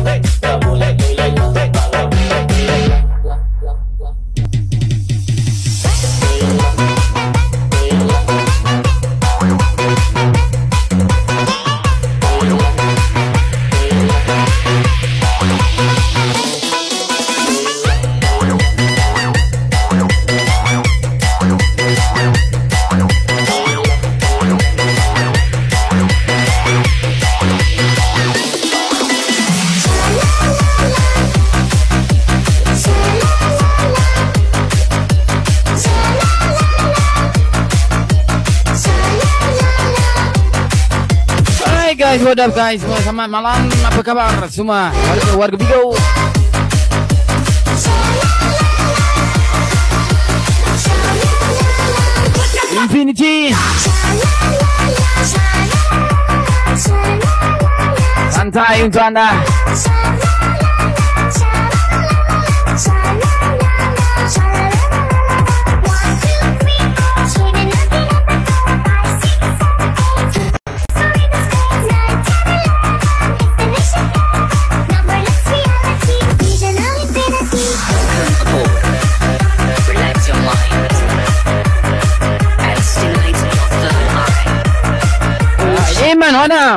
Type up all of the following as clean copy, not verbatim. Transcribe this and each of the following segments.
Guys, what up guys? Selamat malam. Apa kabar semua? Warga Bigo. Infinity. Santai untuk anda. Iman, what up?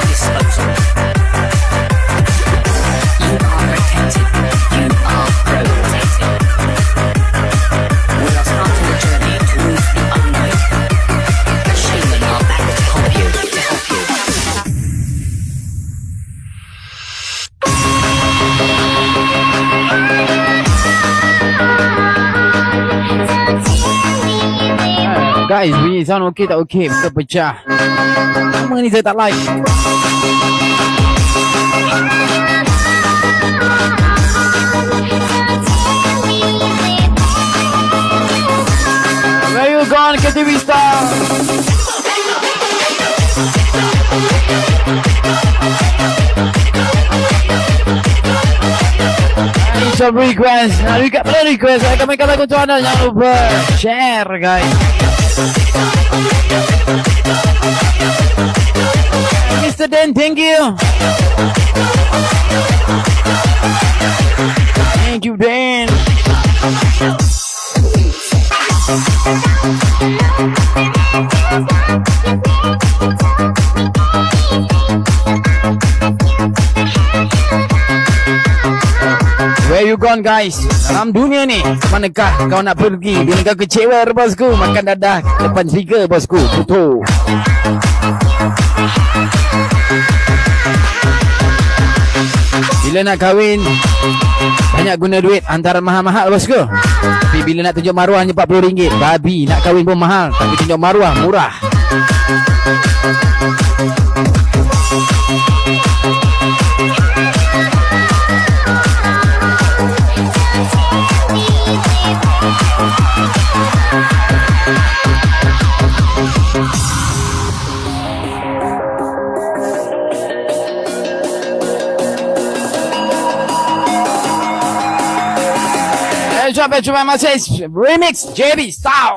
Guys, bunyi sound okey tak okey? Kita pecah. Lama ni saya tak like. Where you gone, KTV Star? Some request. Nah, we got plenty request. Saya akan mainkan lagu untuk anda. Jangan lupa share, guys. Mr. Dan, thank you. Thank you, Dan. Where you gone guys? Dalam dunia ni, manakah kau nak pergi? Bila kau kecewa bosku, makan dadah depan speaker bosku. Betul. Bila nak kahwin, banyak guna duit antara mahal-mahal bosku. Tapi bila nak tunjuk maruah hanya RM40. Babi, nak kahwin pun mahal, tapi tunjuk maruah murah. Drop it to my message. Remix JB style.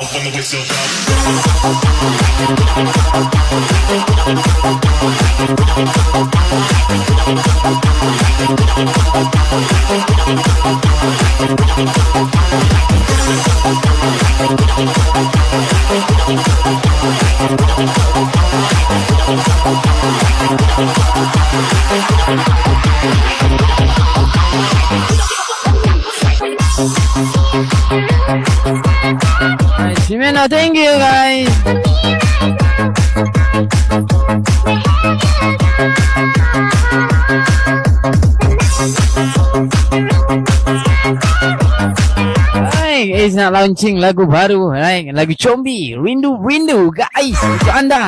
Jimena, thank you guys. Hai, nak launching lagu baru, right? Lagu Combi, Rindu Rindu guys, untuk anda.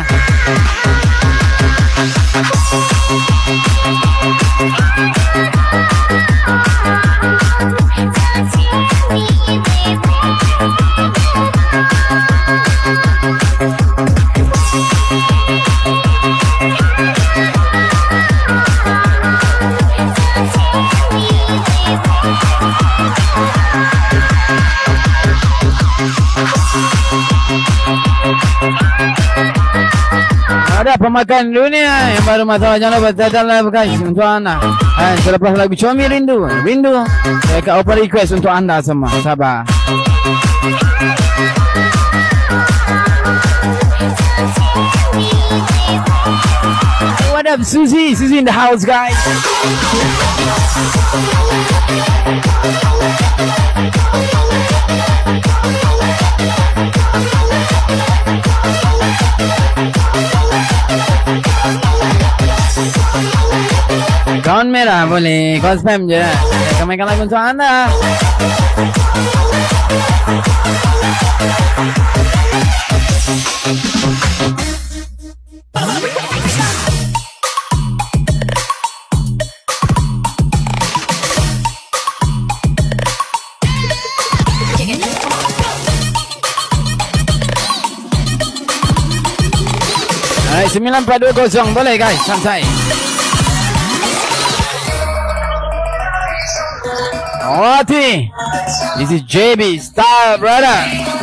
adalah pemakan dunia yang baru masalah jangan lupa dalam bekasi untuk anda. Selepas lagu Combi Rindu, saya akan open request untuk anda semua. Sabar. What up, Susie? Susie in the house, guys. Kawan merah boleh, kau spam je. Saya mainkan lagu untuk anda. Alright, 9420 boleh guys, santai. Oti, this is JB Style, brother.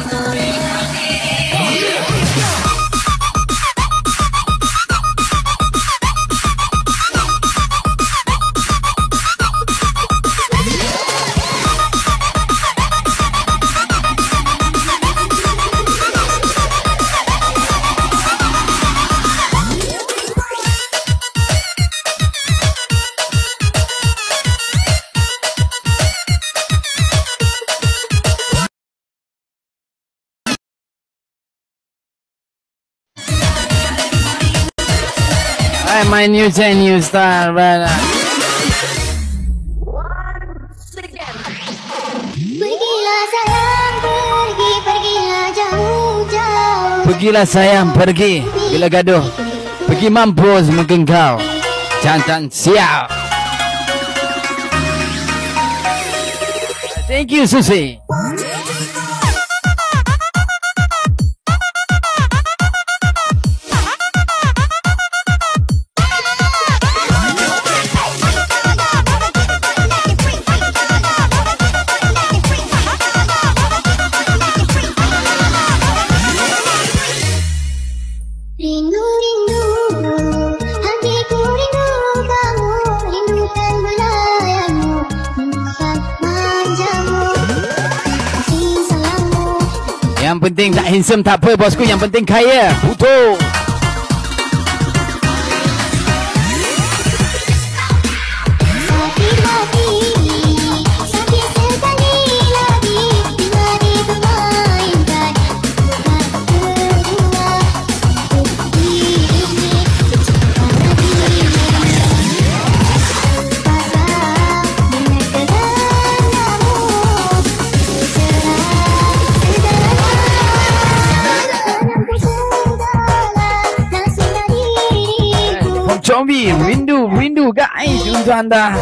My new style, brother. Pergilah sayang, pergilah jauh-jauh. Pergilah sayang, pergi. Bila gaduh, pergi mampus mungkin kau. Jantan siap. Thank you, Susi. Yang penting tak handsome tak apa bosku, yang penting kaya. Betul. Combi, rindu guys untuk anda.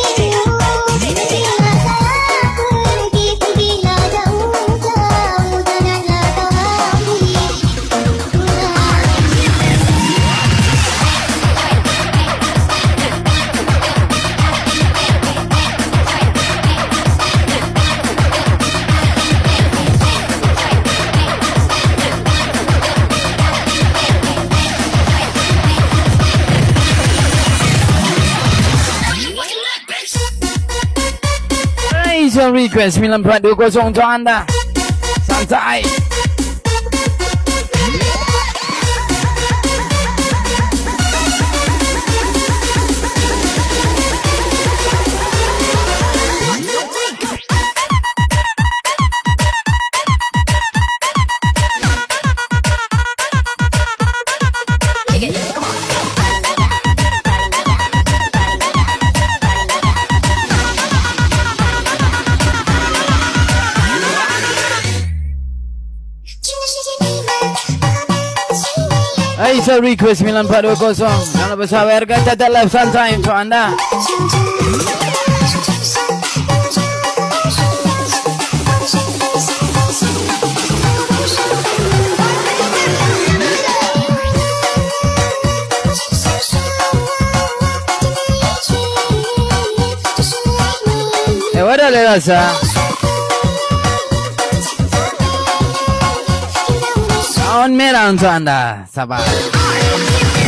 Request 9420 untuk anda. Santai. Aisyah request 9420. Jangan lupa sawer kata tak live santai untuk anda. Wadah le rasa. Sound merah untuk anda. Sabar.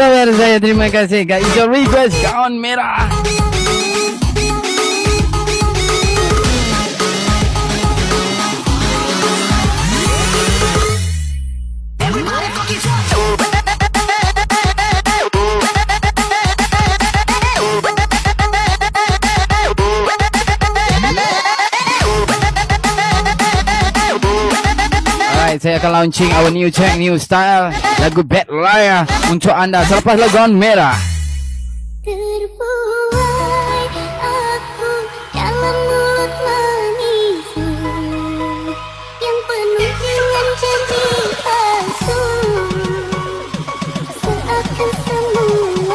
saudara saya, terima kasih Kak Ijo request Gaun Merah. Saya akan launching our new track, new style, lagu Bad Liar untuk anda selepas lagu Gaun Merah. Terbuai aku dalam mulut manismu yang penuh dengan janji palsu, seakan semula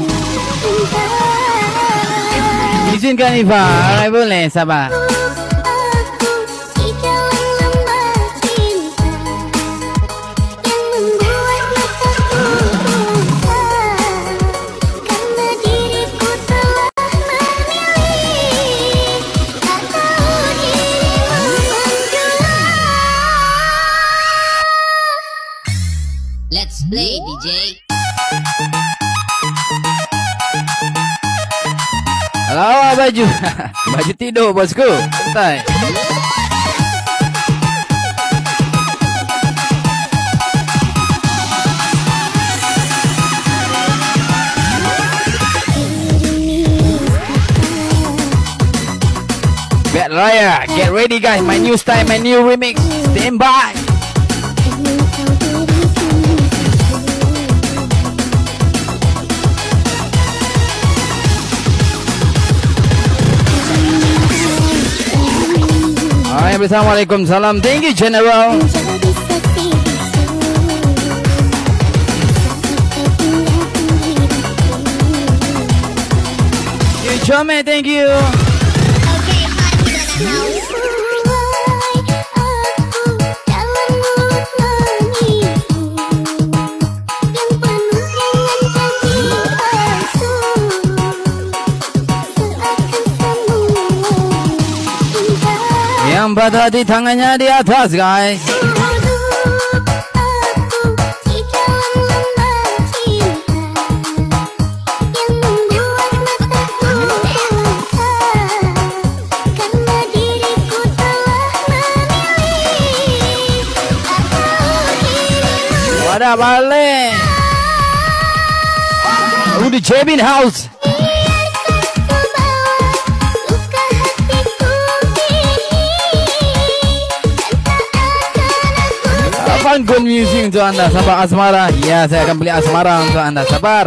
indah. Izinkan Iva, alright, boleh, sabar. Let's play, DJ. Halo baju. Baju tidur bosku. Santai. Bad Liar, get ready guys, my new style, my new remix. Stand by. Assalamualaikum, salam, thank you General. You Chome, thank you. Yang patah di tangannya di atas guys. Wadah balik. Udah Jebin House. Good music untuk anda, sabar asmara. Ya, saya akan beli asmara untuk anda, sabar.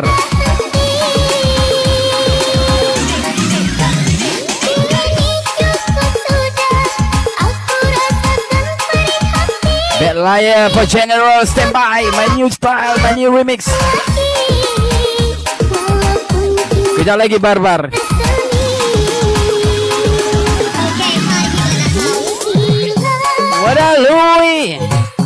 Bad Liar for General, stand by. My new style, my new remix. Kejap lagi barbar. Wadah Louis.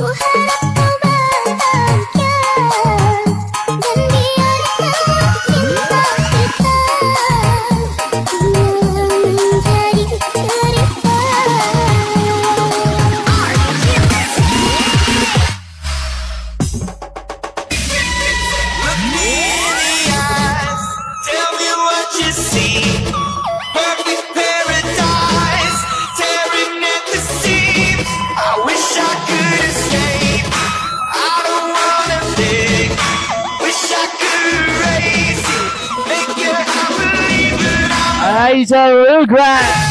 It's a real grind.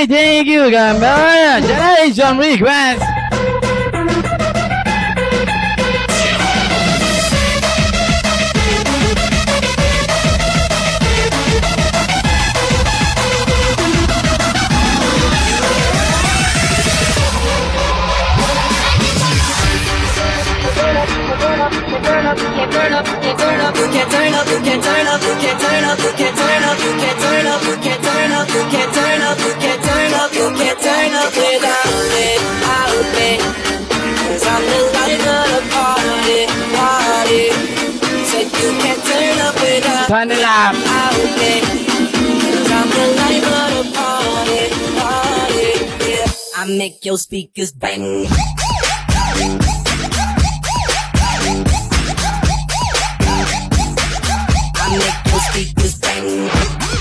thank you gambar. Generation request. Turn it up. I make your speakers bang. I make your speakers bang.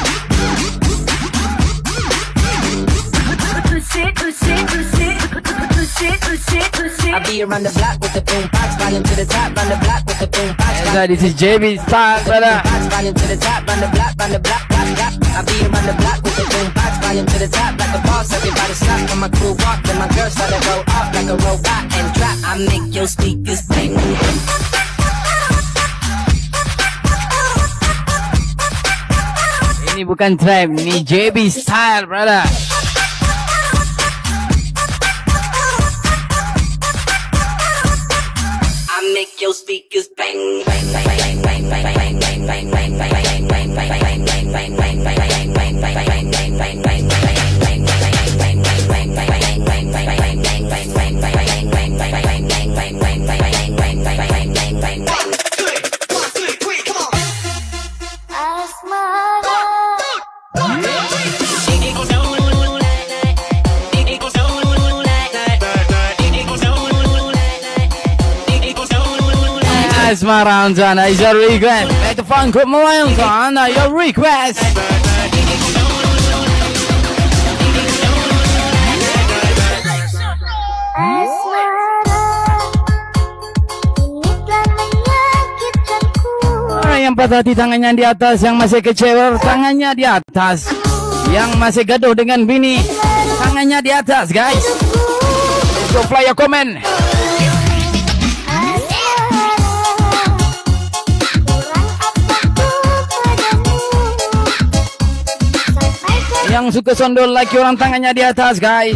I be around the block with the boom box, volume to the top, round the block with the boom box. This is JB style, brother. Volume to the top, round the block, block, block. I be around the block with the boom box, volume to the top, like a boss. Everybody stop when my crew walk, then my girls start to go off like a robot and drop. I make your speakers bang. Ini bukan trap, ini JB style, brother. I make your speakers bang, bang, bang, bang, bang, bang, bang, bang, bang, bang, bang, bang, bang, bang, bang, bang, Asmara on Zana is your request. Let the fun come on Zana, your request. Yang patah hati tangannya di atas, yang masih kecewa tangannya di atas, yang masih gaduh dengan bini tangannya di atas, guys. So fly your comment. Yang suka sondol lagi orang tangannya di atas, guys.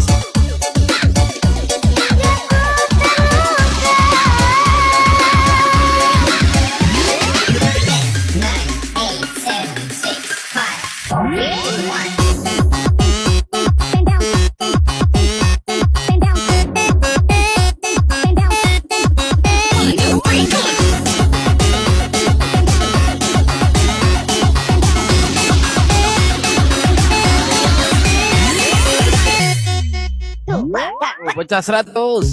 Pecah 100.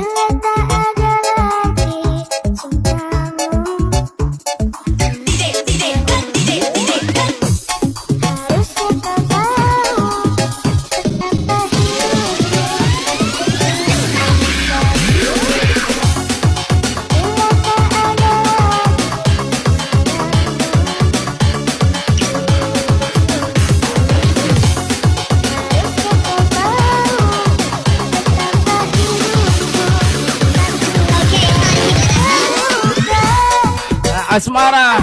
Asmara.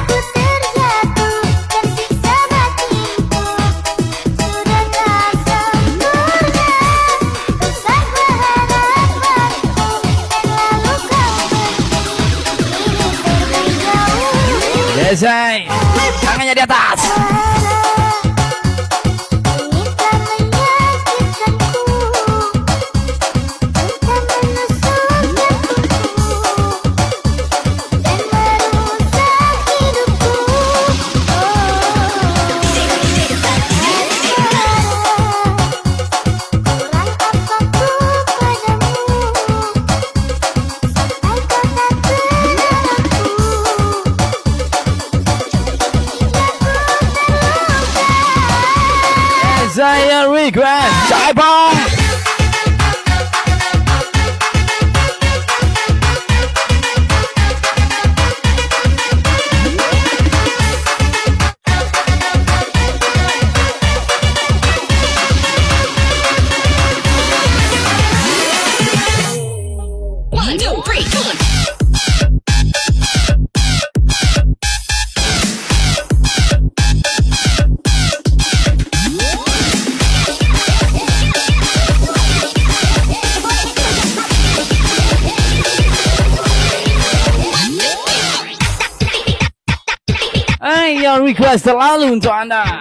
Desai, tangannya di atas. Saya request Jaipong. play your request selalu untuk anda.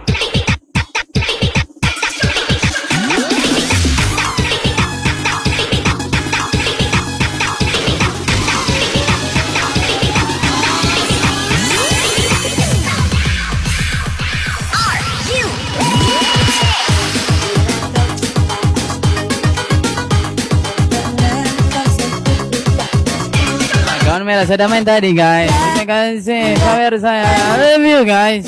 Kawan merah saya dah main tadi guys. Terima kasih kawan saya. Review guys.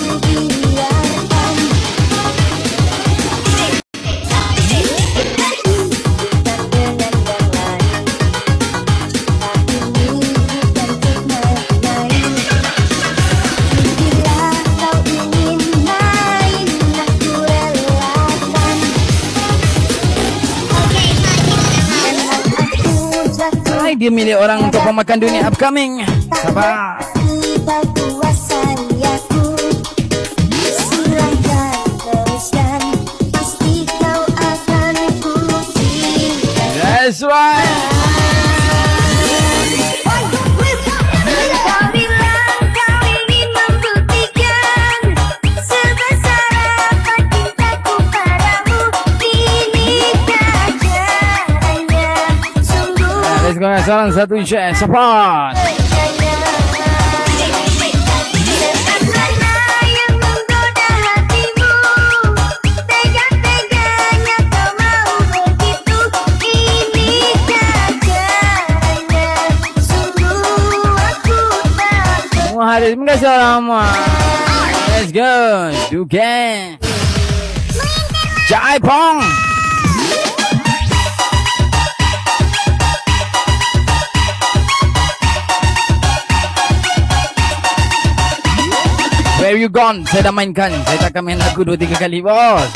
Dia milik orang untuk pemakan dunia upcoming. Sabar. That's right. Salam satu share support. Terima kasih semua. Let's go. Duken. Jai Pong. Where you gone? Saya dah mainkan. Saya takkan main lagu 2-3 kali bos.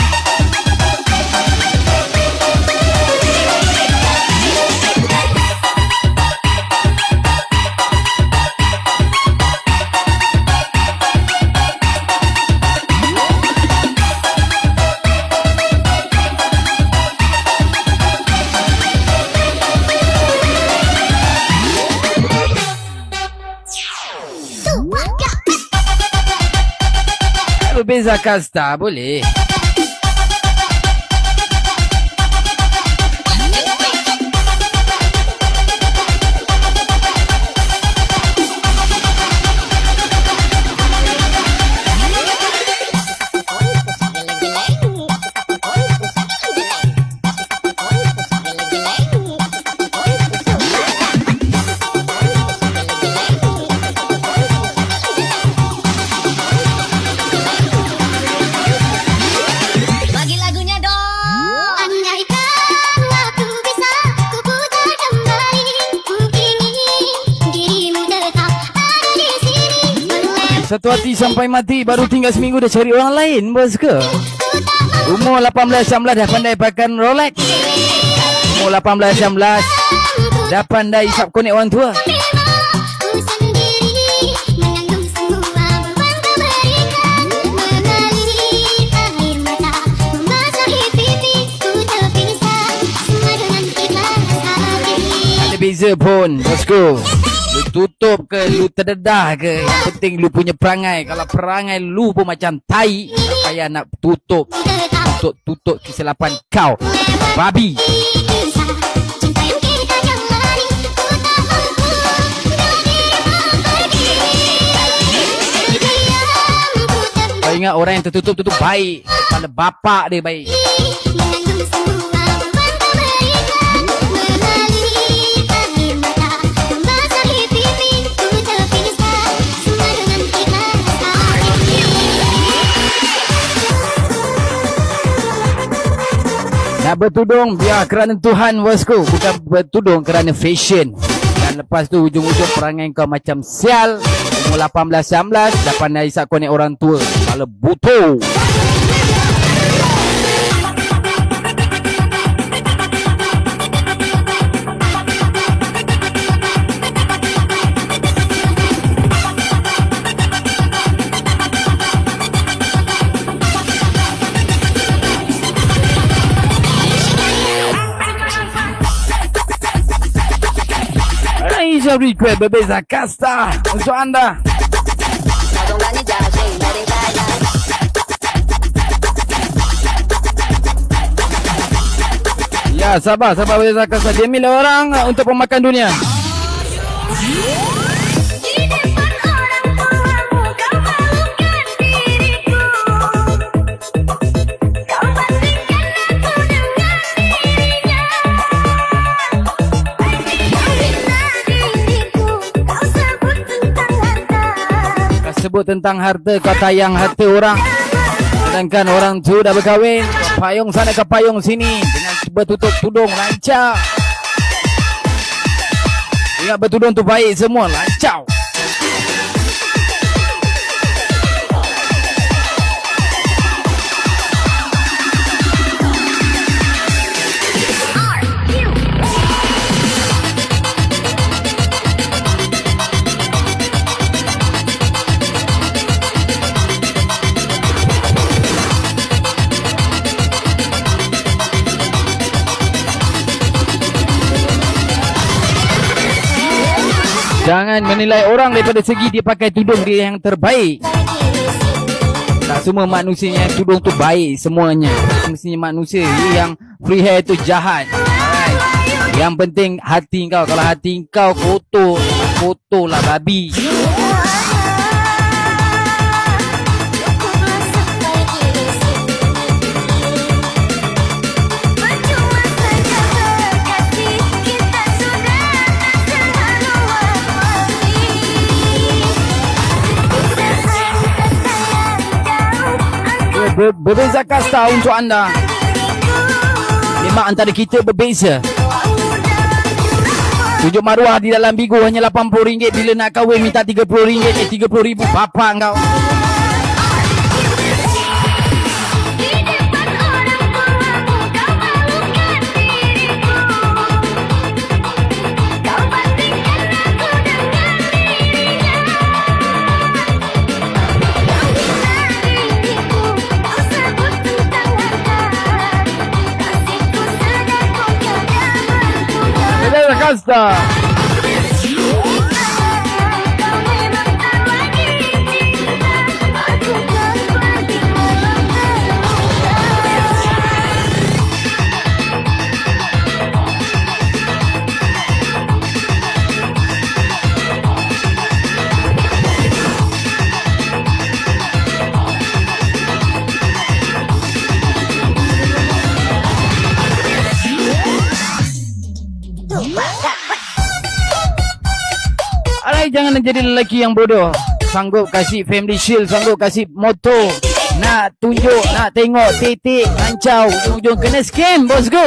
Berbeza kasta boleh. Satu hati sampai mati, baru tinggal seminggu dah cari orang lain bos ke? Umur 18-19 dah pandai pakai Rolex. Umur 18-19 dah pandai isap konek orang tua. Ada beza pun bosku. Lu tutup ke, lu terdedah ke, yang penting lu punya perangai. Kalau perangai lu pun macam tai, tak payah nak tutup. Tutup kesilapan kau, babi. Kau ingat orang yang tertutup tu baik, kepala bapak dia baik. Nak bertudung biar kerana Tuhan bosku, bukan bertudung kerana fashion. Dan lepas tu ujung-ujung perangai kau macam sial. Umur 18-19 dah pandai isap konek orang tua. Kepala butuh. Request berbeza kasta untuk anda. Ya, sabar Bebe Zakasa. Dia milik orang untuk pemakan dunia. Di depan orang tuamu kau malukan diriku. Kau bandingkan aku dengan dirinya. Kau fitnah diriku. Kau sebut tentang harta. Kau sebut tentang harta, kau tayang harta orang. Sedangkan orang tu dah berkahwin. Kau payung sana, kau payung sini. Dengan bertutup tudung, lancar. Ingat bertudung tu baik semua, lancar. Jangan menilai orang daripada segi dia pakai tudung dia yang terbaik. Tak semua manusia yang tudung tu baik semuanya. Mestinya manusia yang free hair tu jahat. Alright. Yang penting hati kau. Kalau hati kau kotor, kotorlah babi. Berbeza kasta untuk anda. Memang antara kita berbeza. Tunjuk maruah di dalam bigo hanya RM80. Bila nak kahwin minta RM30. RM30,000 bapak kau. Kasta. Jangan jadi lelaki yang bodoh. Sanggup kasih family shield, sanggup kasih motor. Nak tunjuk, nak tengok titik, lancau, ujung-ujung kena scam, bosku.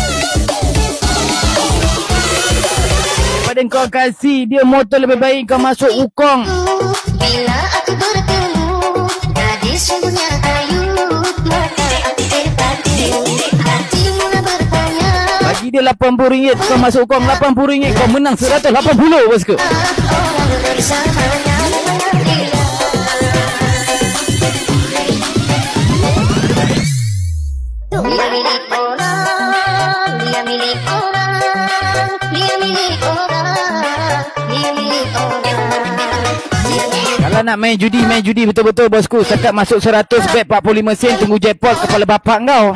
Daripada kau kasih dia motor lebih baik kau masuk Wukong. Bila aku bertemu gadis sungguhnya ayu, maka aku terpacu. Hati mula bertanya. Bagi dia RM80 kau masuk Wukong, RM80 kau menang 180, bosku. Kalau nak main judi betul-betul bosku. Setakat masuk 100 bet 45 sen, tunggu jackpot kepala bapak kau.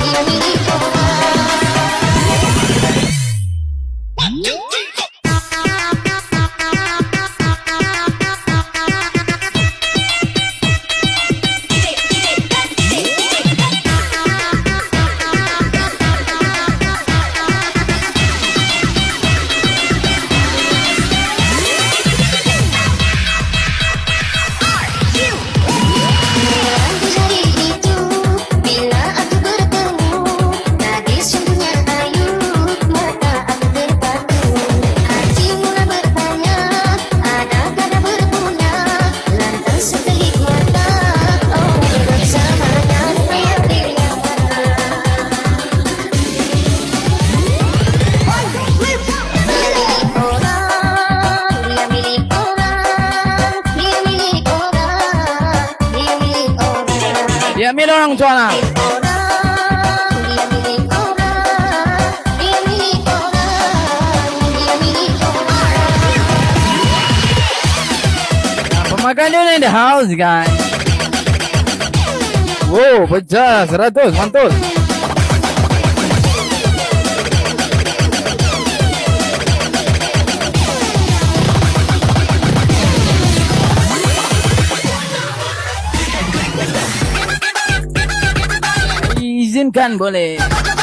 Dia milik orang tuan. Pemakan dia in the house guys. Wow, pecah 100, mantul. izinkan boleh.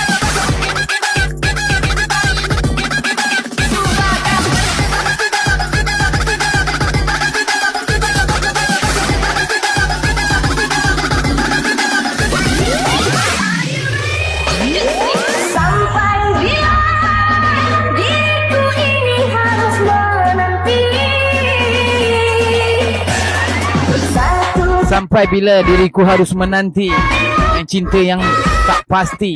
Sampai bila diriku ini harus menanti satu Sampai bila diriku harus menanti yang cinta yang tak pasti.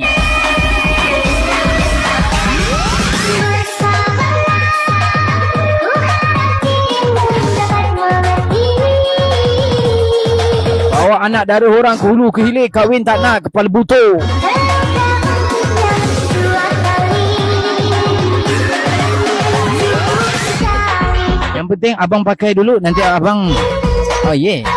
Bawa anak darah orang ke hulu ke hilir, kahwin tak nak, kepala butuh. Yang penting abang pakai dulu, nanti abang. Oh yeah.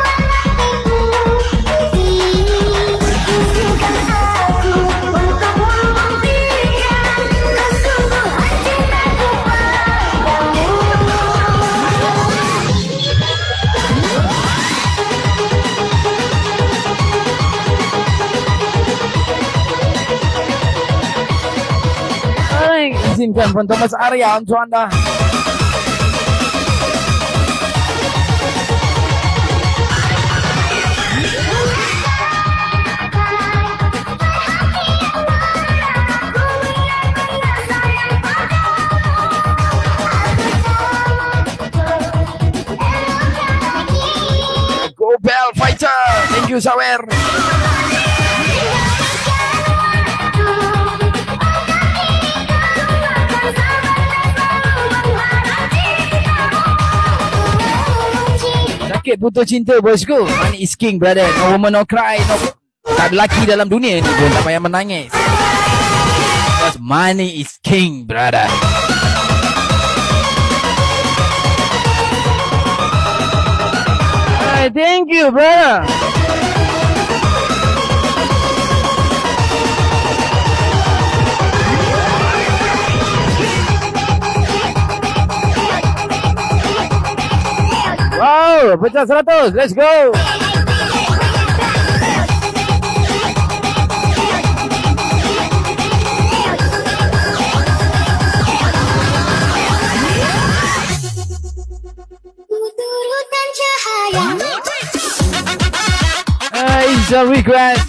Izinkan Puan Thomas Arya untuk anda. Go Bell Fighter. Thank you Sawer. Sakit putus cinta bosku. Money is king brother. No woman no cry. No. Tak ada lelaki dalam dunia ni pun tak payah menangis. Because money is king brother. Hey, thank you brother. Wow, pecah 100. Let's go. Tuturkan cahaya It's a request.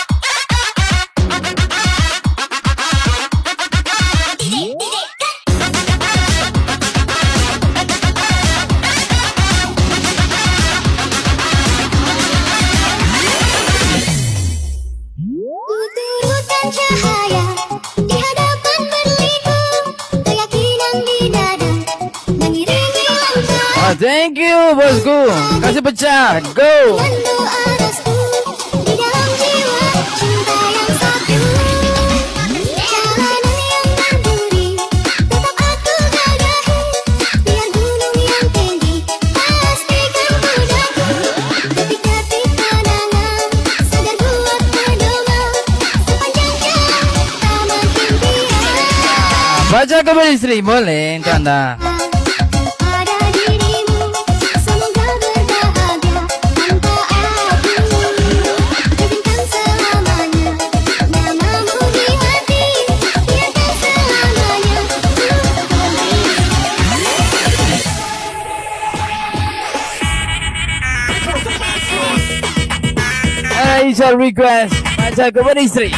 Tuturkan cahaya di hadapan berliku, keyakinan di dada mengiringi langkah Thank you bosku. Kasih pecah. Go. dan doa restu di dalam jiwa cinta yang satu. Jalanan yang berduri tetap aku gagahi, biar gunung yang tinggi pastikan ku daki. Detik-detik kenangan segar buat pedoman sepanjang jalan makin biar. Baca kepada istri boleh untuk anda. Pada dirimu semoga berbahagia tanpa aku. Izinkan selamanya namamu di hati, biarkan selamanya It's a request. Baca kepada istri.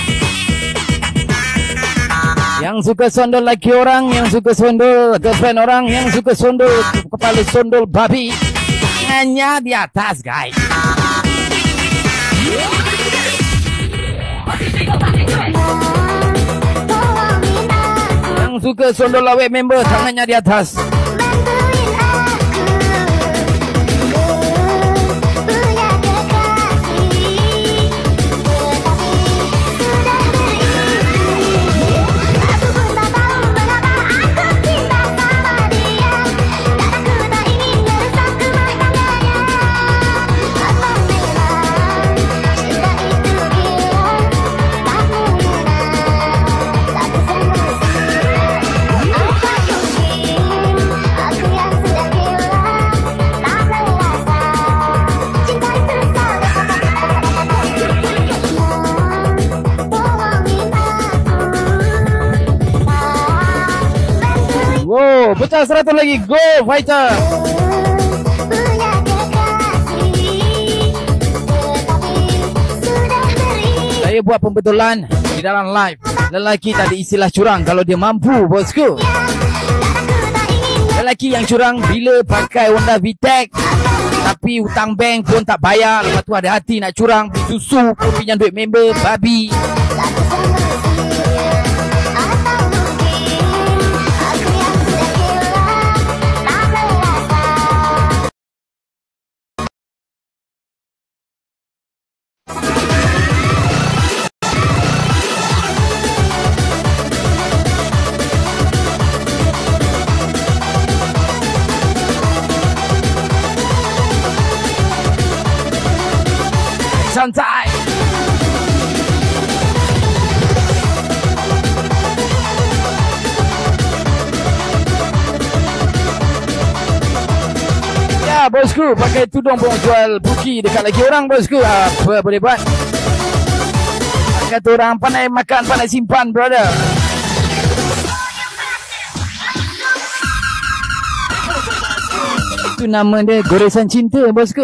Yang suka sondol laki orang, yang suka sondol girlfriend orang, yang suka sondol kepala sondol babi, hanya di atas guys. tolongin aku, Yang suka sondol awet member, tangannya di atas. bantuin aku punya kekasih, tetapi sudah beristri. Aku pun tak tahu mengapa aku cinta sama dia, dan aku tak ingin merusak rumah tangganya. Apa memang cinta itu gila, tak mengenal satu sama lain. Apa mungkin Fighter 100 lagi. Go Fighter. Punya kekasih, tetapi sudah beri. Saya buat pembetulan di dalam live. Lelaki tak ada istilah curang kalau dia mampu, bosku. Lelaki yang curang bila pakai Honda VTEC tapi hutang bank pun tak bayar. Lepas tu ada hati nak curang, beli susu pun pinjam duit member, babi. Laku sama sihir, atau mungkin aku yang sudah hilang, tak merasa. Santai. Ya bosku, pakai tudung pun jual buki dekat lagi orang bosku. Apa boleh buat? Kata orang pandai makan, pandai simpan, brother. Itu nama dia goresan cinta bosku.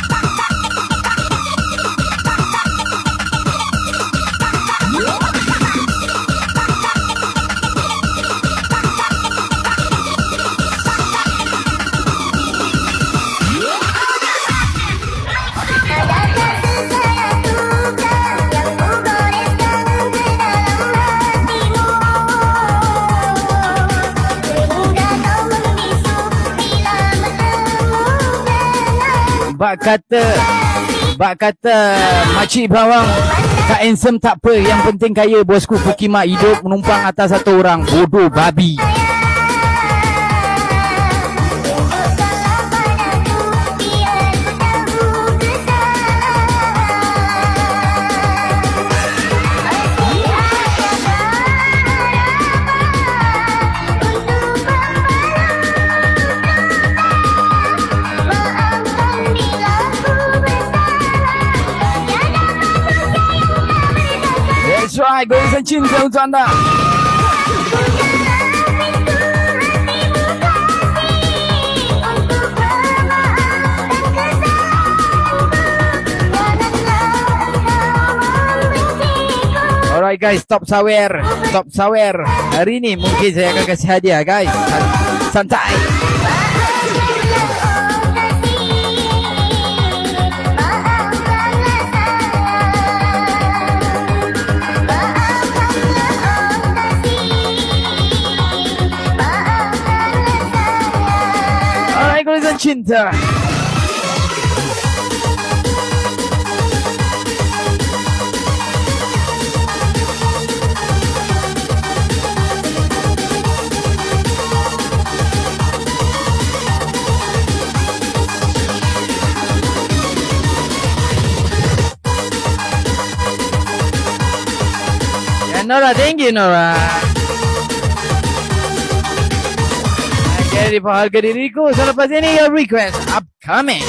Adakah sesuatu yang ku goreskan ke dalam hatimu, sehingga kau membisu bila bertemu dengan Bak kata makcik bawang tak handsome tak apa, yang penting kaya bosku. Pukimak hidup menumpang atas satu orang. Bodoh babi. Tunjukkanlah padaku biar ku tahu That's right, goresan cinta untuk anda. Alright guys, stop sawer. Stop sawer. Hari ni mungkin saya akan kasih hadiah guys. Santai. Alright, goresan cinta. Ya Nora, thank you Nora. Jadi harga diriku selepas ini your request upcoming.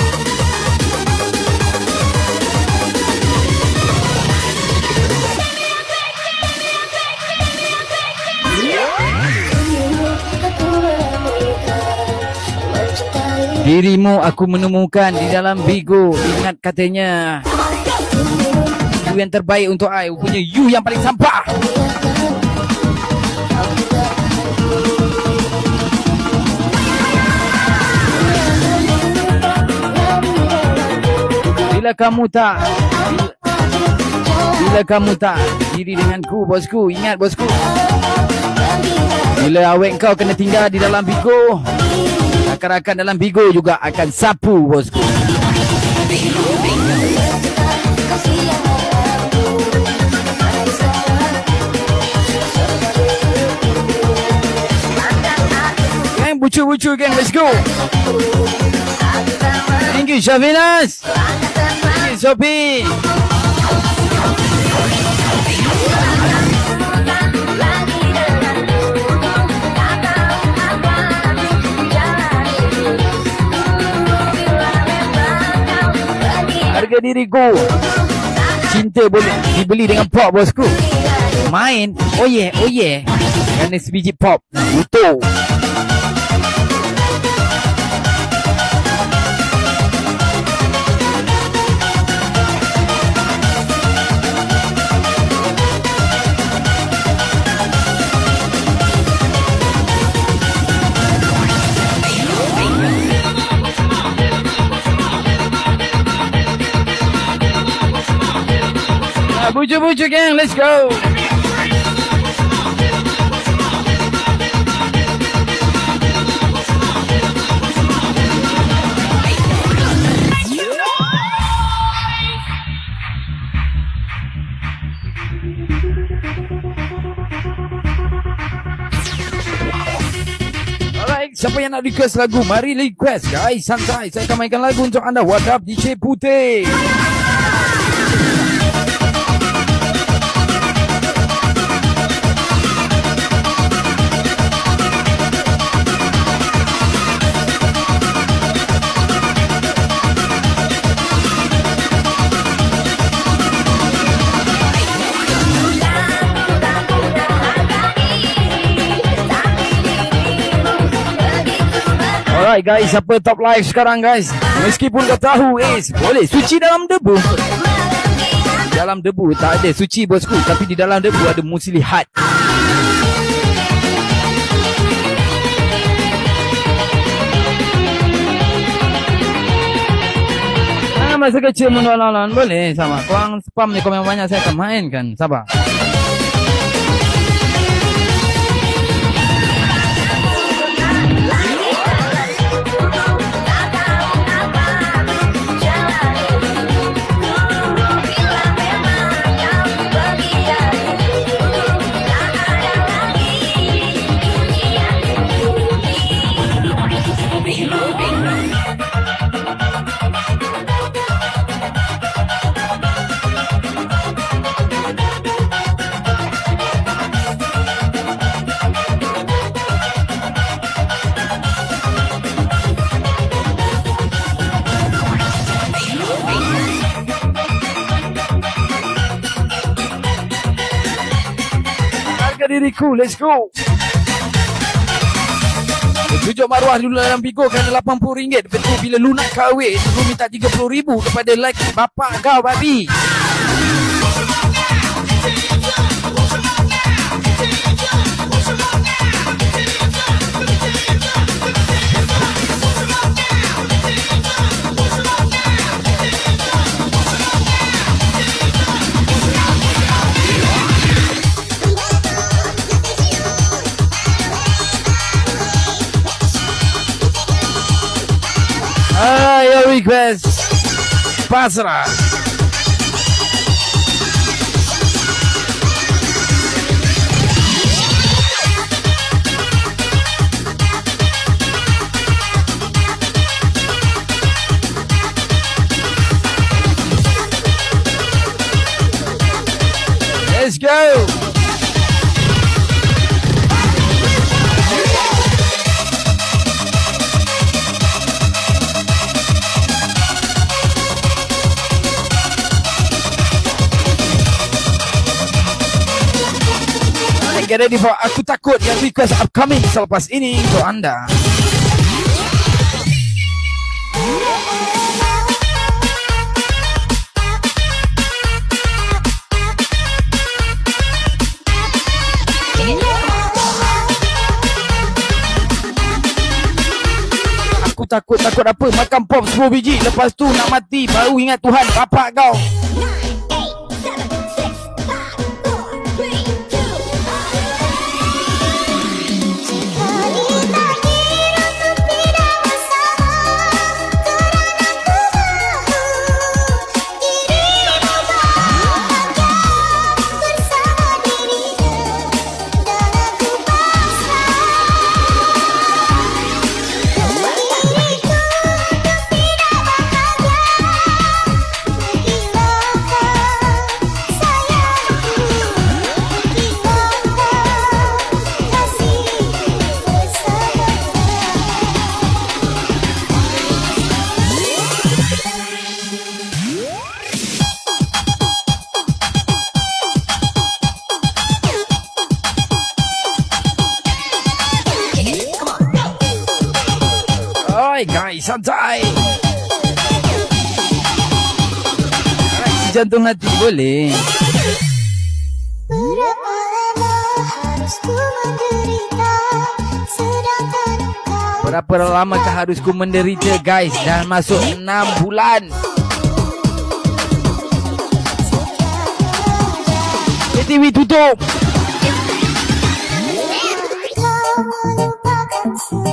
Dirimu aku menemukan di dalam Bigo. Ingat katanya you yang terbaik untuk I. Punya you yang paling sampah. Bila kamu tak diri denganku bosku. Ingat bosku, bila awek kau kena tinggal di dalam Bigo, rakan-rakan dalam Bigo juga akan sapu bosku. Gang bucu-bucu gang, let's go. Thank you Shavinas. Thank you Sophie. Harga diriku, cinta boleh dibeli dengan pop bosku. Main, oh yeah, kerana sebiji pop, betul. Bujuk-bujuk gang, let's go. Alright, siapa yang nak request lagu? Mari request guys, santai. Saya akan mainkan lagu untuk anda. What up DJ Putih? Alright guys, siapa top live sekarang guys? Meskipun kau tahu boleh suci dalam debu. Dalam debu tak ada suci bosku, tapi di dalam debu ada muslihat. Masa kecil menolak boleh sama. Korang spam ni komen banyak saya akan main kan. Sabar. Diriku, let's go. Tujuh maruah dulu dalam bigo kerana RM80. Betul bila lu nak kahwin, lu minta RM30,000 kepada lelaki bapak kau babi. Your request pasrah. Let's go. Get ready for Aku Takut yang request upcoming selepas ini untuk anda. Aku takut apa? Makan pop 10 biji, lepas tu nak mati, baru ingat Tuhan bapak kau. Guys, santai. Jantung hati boleh. Berapa lamakah harus ku menderita guys? Dah masuk 6 bulan. Tiwi tutup. melupakan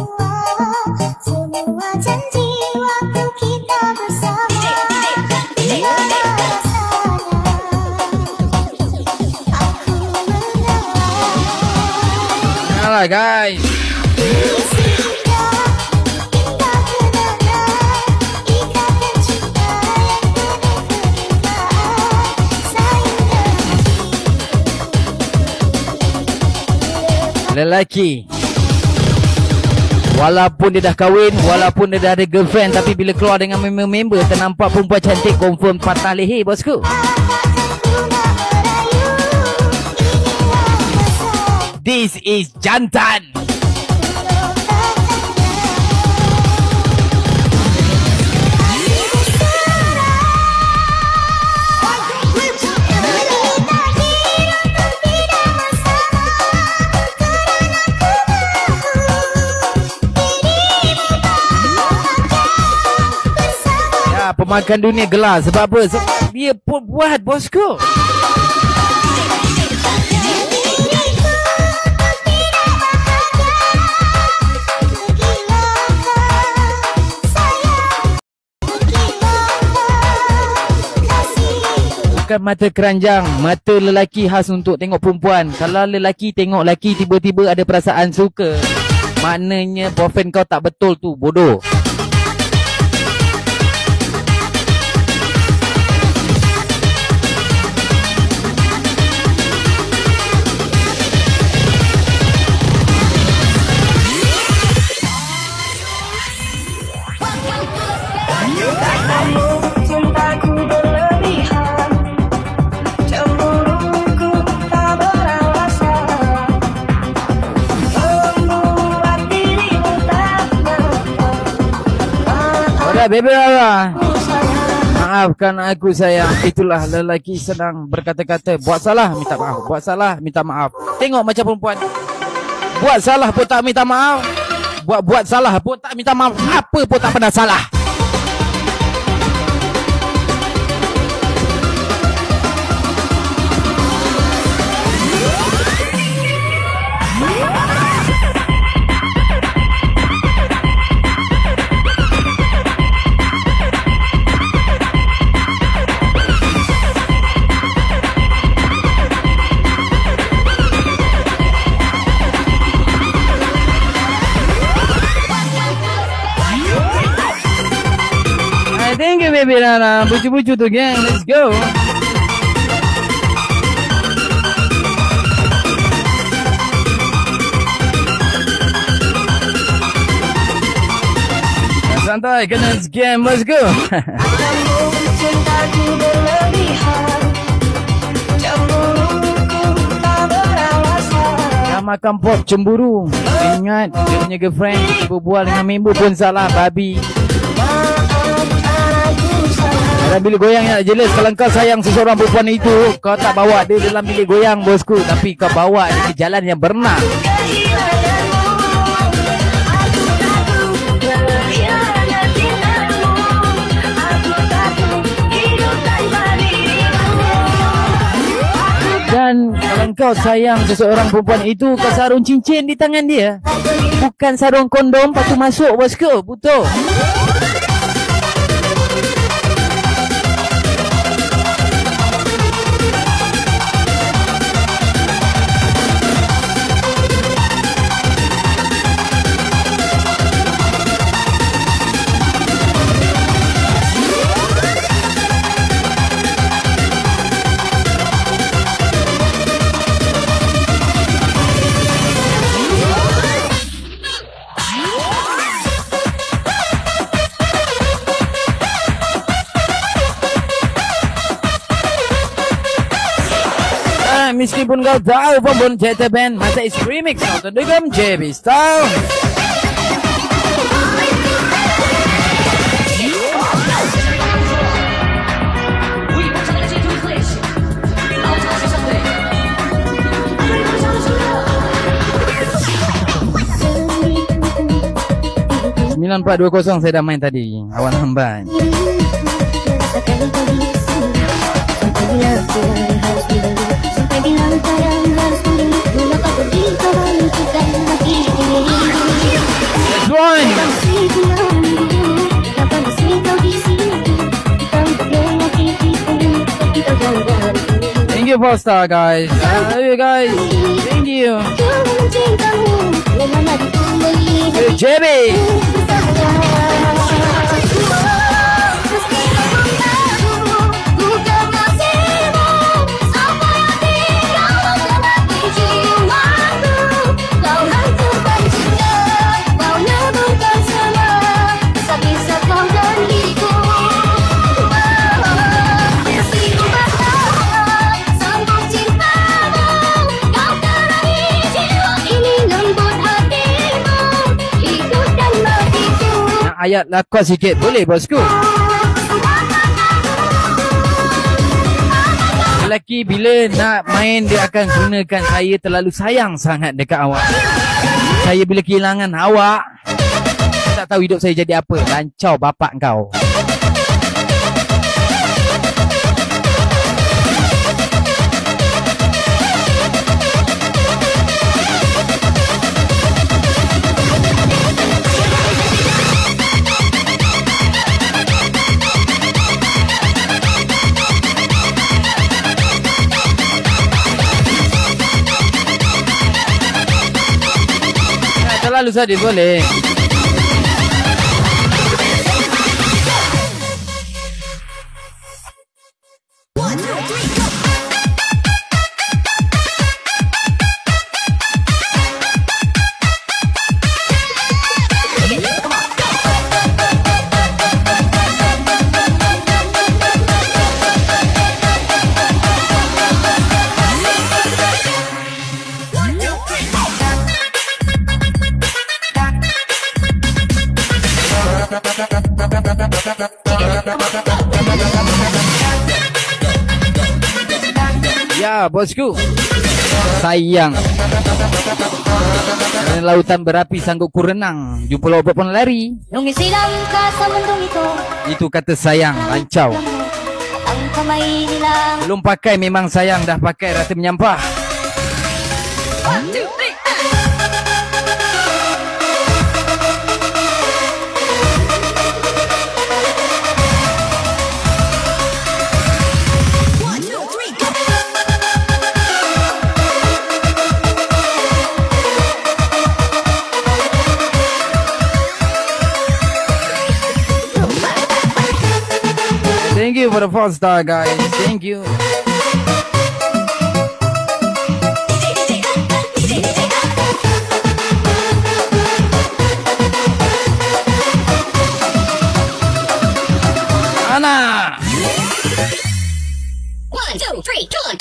semua janji waktu kita bersama. Aku menang. Alah guys. Lelaki, walaupun dia dah kahwin, walaupun dia dah ada girlfriend, tapi bila keluar dengan member-member ternampak perempuan cantik, confirm patah leher bosku. This is jantan. Pemakan dunia gelar. Sebab apa? Sebab dia pun buat bosku. Bukan mata keranjang, mata lelaki khas untuk tengok perempuan. Kalau lelaki tengok lelaki tiba-tiba ada perasaan suka, maknanya boyfriend kau tak betul tu, bodoh. Baby Rara, maafkan aku sayang. Itulah lelaki senang berkata-kata. Buat salah minta maaf, buat salah minta maaf. Tengok macam perempuan, buat salah pun tak minta maaf, buat salah pun tak minta maaf. Apa pun tak pernah salah. Thank you baby Rara. Bucu-bucu tu gang. Let's go. Santai kena game. Let's go. Yang makan pop cemburu. Ingat dia punya girlfriend berbual dengan member pun salah babi. Dalam bilik goyang yang jelas. Kalau kau sayang seseorang perempuan itu, kau tak bawa dia dalam bilik goyang bosku, tapi kau bawa dia ke jalan yang berenang. Dan kalau kau sayang seseorang perempuan itu, kau sarung cincin di tangan dia, bukan sarung kondom lepas tu masuk bosku. Betul. Meskipun kau tahu pembun cerita band, masa is remix atau dengan JB Style. Sembilan 420 saya dah main tadi. Awan hamban. bilang sayang harus tunggu. Mengapa kau diperhentikan hati ini? That's right. Masih ku menunggu. Kenapa masih kau di sini? Kau tak menyakitiku, tapi kau jangan berhenti. Thank you for star guys. I love you guys. Thank you. Cuma mencintamu, yang mana ditunggu. Hey, JB. Ayat lakon sikit boleh bosku. Lelaki bila nak main dia akan gunakan saya terlalu sayang sangat dekat awak. Saya bila kehilangan awak, saya tak tahu hidup saya jadi apa. Lancau bapak kau. Terlalu sadis boleh. Ya bosku, sayang. Kerana lautan berapi sanggup ku renang, jumpa laut pun lari. Nung isilang ka sa mundong ito, Itu kata sayang, lancau. ang kamay nilang Belum pakai memang sayang, dah pakai rasa menyampah. Thank you for the 4 star guys. Thank you. Ana. 1, 2, 3, John.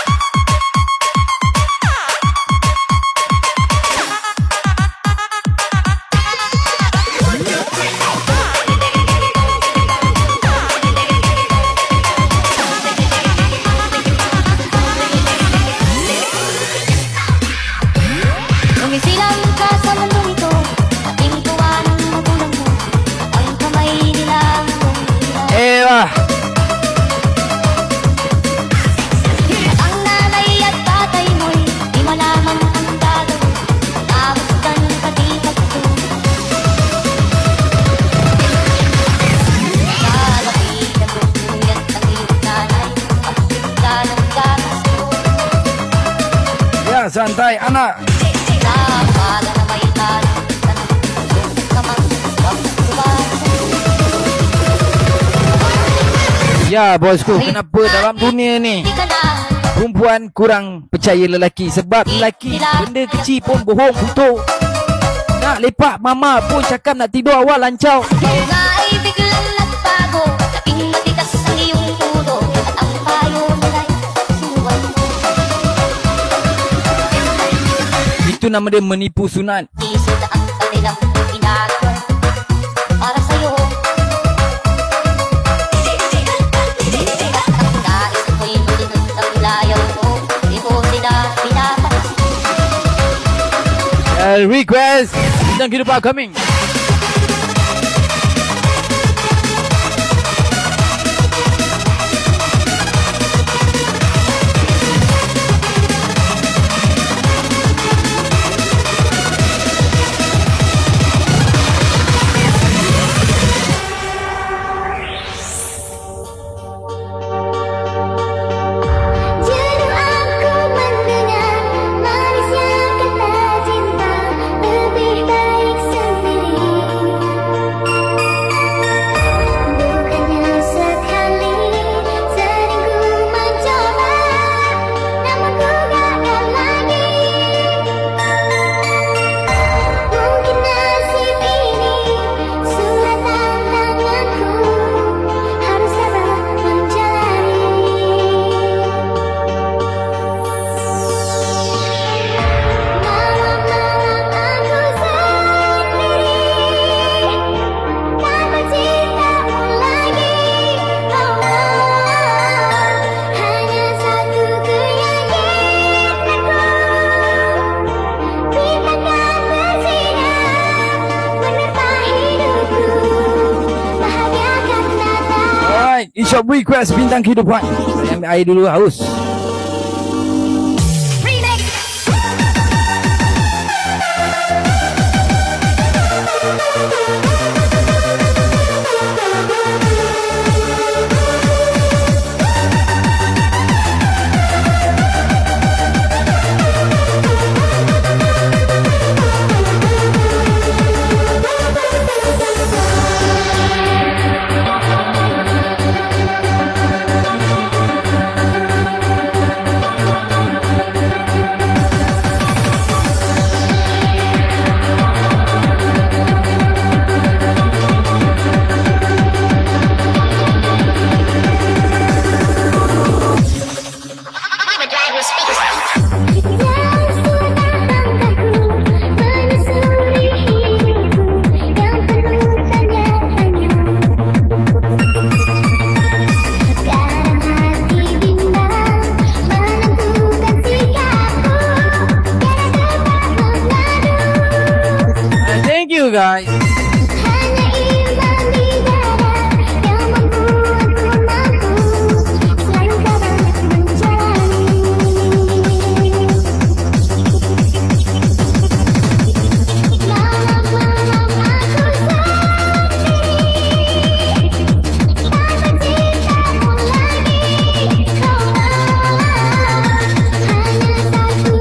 Nung isilang ka sa mundong ito, ating tuwa ng magulang mo, ang kamay nilang Eva. ang nanay at tatay mo'y di malaman ang gagawin. Nagustuhan ka di pagtulog. Lalapitan ko at ang iyong nanay, ang ganda ng gatas ko. Ya santai anak. Nakaga na may tanong, tanong ka mang pagkubasa. Ya bosku, kenapa dalam dunia ni Di ka na perempuan kurang percaya lelaki? Sebab lelaki benda kecil pun bohong butuh. Nak lepak mama pun cakap nak tidur awal lancau. ikaw nga ay biglang nagbago. Naging matigas ang iyong ulo at ang payo nila'y sinuwan mo. Itu nama dia menipu sunat. Isip na ang kanilang ginagawa para sa'yo. Ang nais ko'y malinod ang layaw mo. Di mo sila pinapatas. Request bintang kehidupan coming. Ishop request bintang kehidupan. Ambil air dulu haus. Guys, hanya iman di dada yang membuatku mampu selalu kabar menjalani. Malam-malam aku sendiri tanpa cintamu lagi. Oh, hanya satu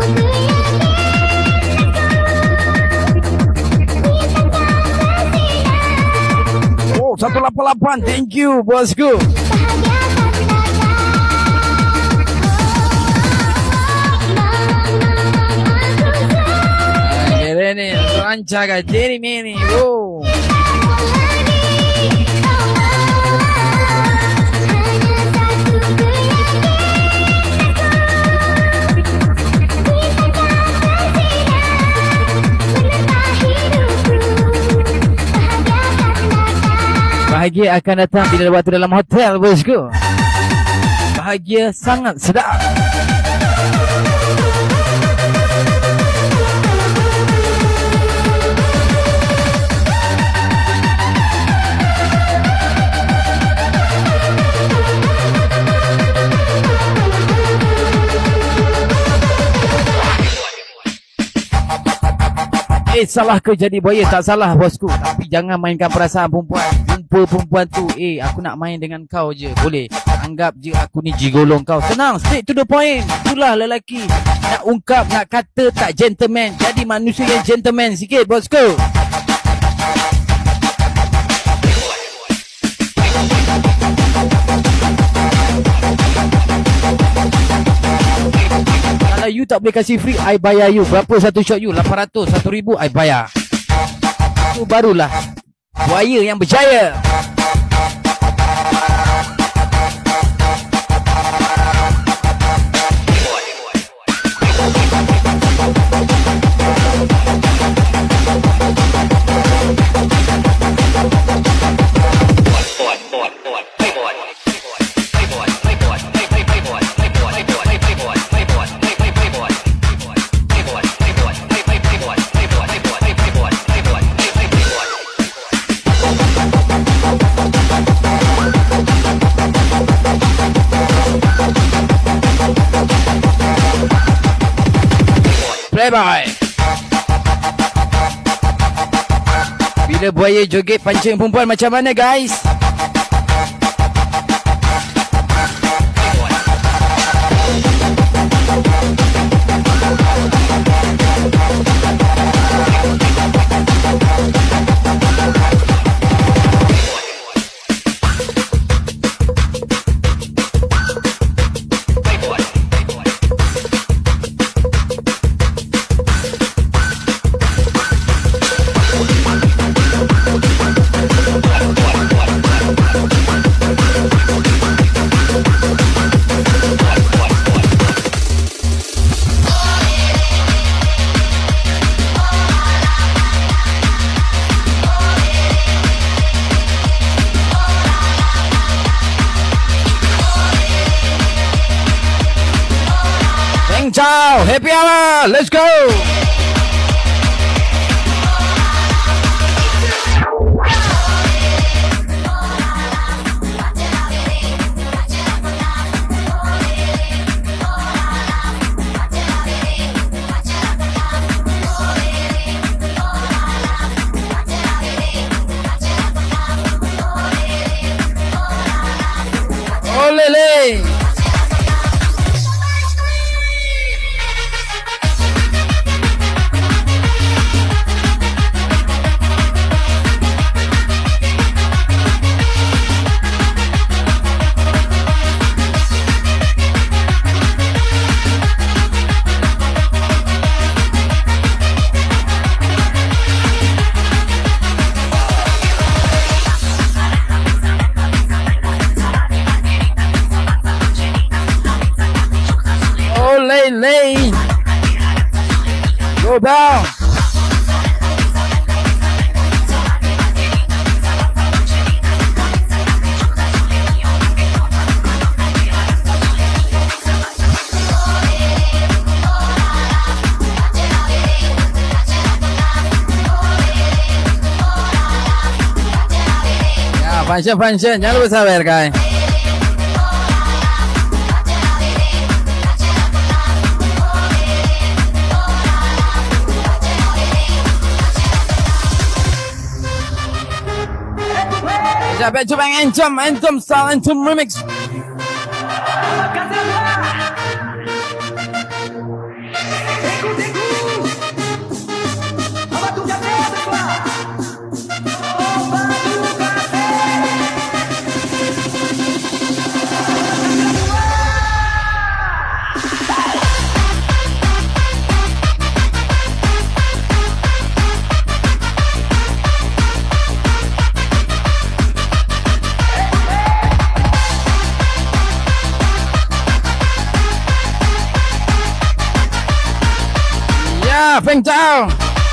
oh 188, thank you bosku. Kira ni rancang jadi mini. Wow. Bahagia akan datang bila waktu dalam hotel bosku. Bahagia sangat sedap. Salah ke jadi buaya? Tak salah bosku. Tapi jangan mainkan perasaan perempuan. Jumpa perempuan tu, aku nak main dengan kau je. Boleh. Anggap je aku ni gigolong kau. Tenang, straight to the point. Itulah lelaki. Nak ungkap, nak kata tak gentleman. Jadi manusia yang gentleman sikit bosku. Kalau you tak boleh kasih free, I bayar you. Berapa satu shot you? 800, 1000, I bayar. Itu barulah buaya yang berjaya. Bye-bye. Bila buaya joget pancing perempuan macam mana guys? Ciao, happy hour, let's go. lele. Lane. Go down. Ya, function. Jangan lupa sabar, guys. Back to bang Anthem style, Anthem remix. Feng Chao.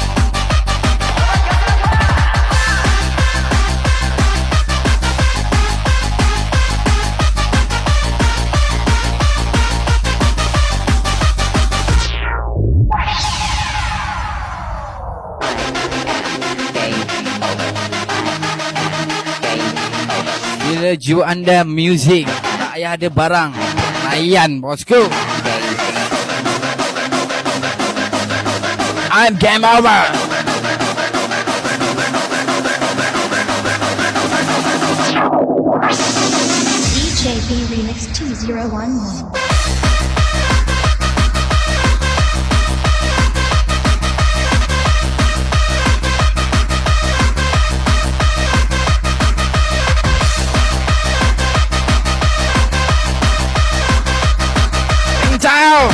Bila jiwa anda music, tak payah ada barang, layan bosku. I'm game over. DJ B Remix 2011. Ciao.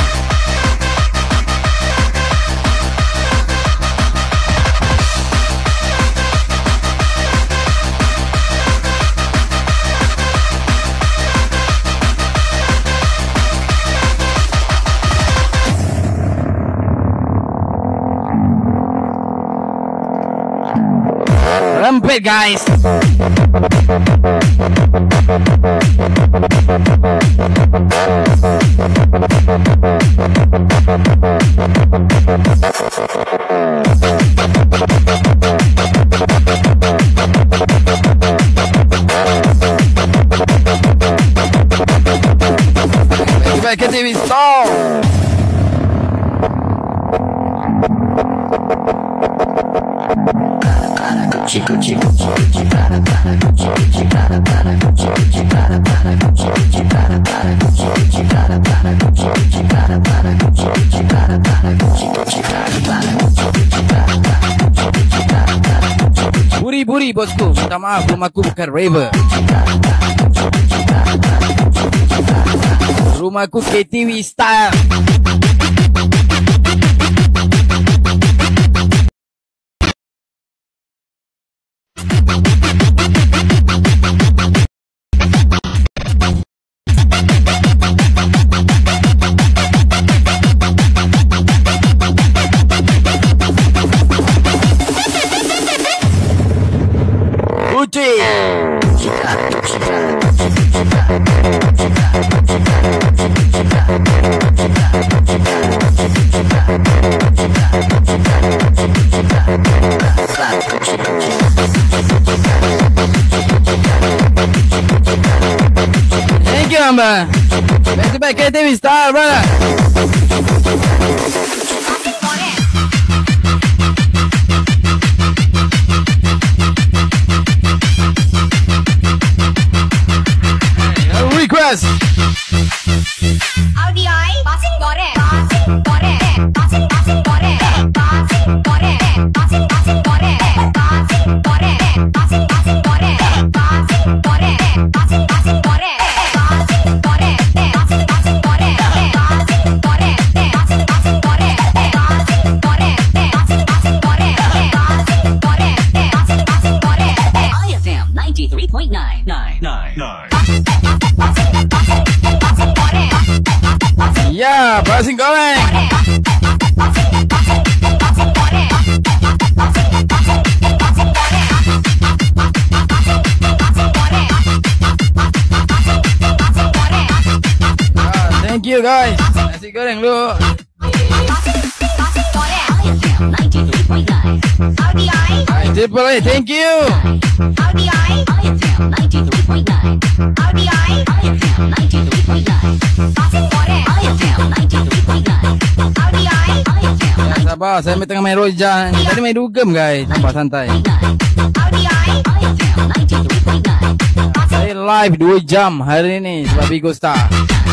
Rampage, guys. Back at TV Star. Buri bosku, minta maaf rumahku bukan raver. Rumahku KTV style. Thank you, Amber. Back to back KTV style, brother. Request. request. RDI passing goreng, passing goreng, passing goreng, passing goreng, passing goreng, passing goreng, passing goreng, passing goreng, passing goreng, passing goreng, passing goreng, passing goreng, passing goreng, passing goreng, passing goreng, passing goreng. IFM 93.9. Ya, passing goreng. Thank you guys. Nasi goreng lu. IFM 93.9. RDI, Triple A, thank you. RDI, IFM 93.9. RDI, IFM 93.9. passing goreng, IFM 93.9. RDI, IFM Sabar, saya tengah main rojang. Tadi main dugem guys. Nampak santai. 93.9. RDI, IFM 93.9. Saya live 2 jam hari ini sebab Bigo Star.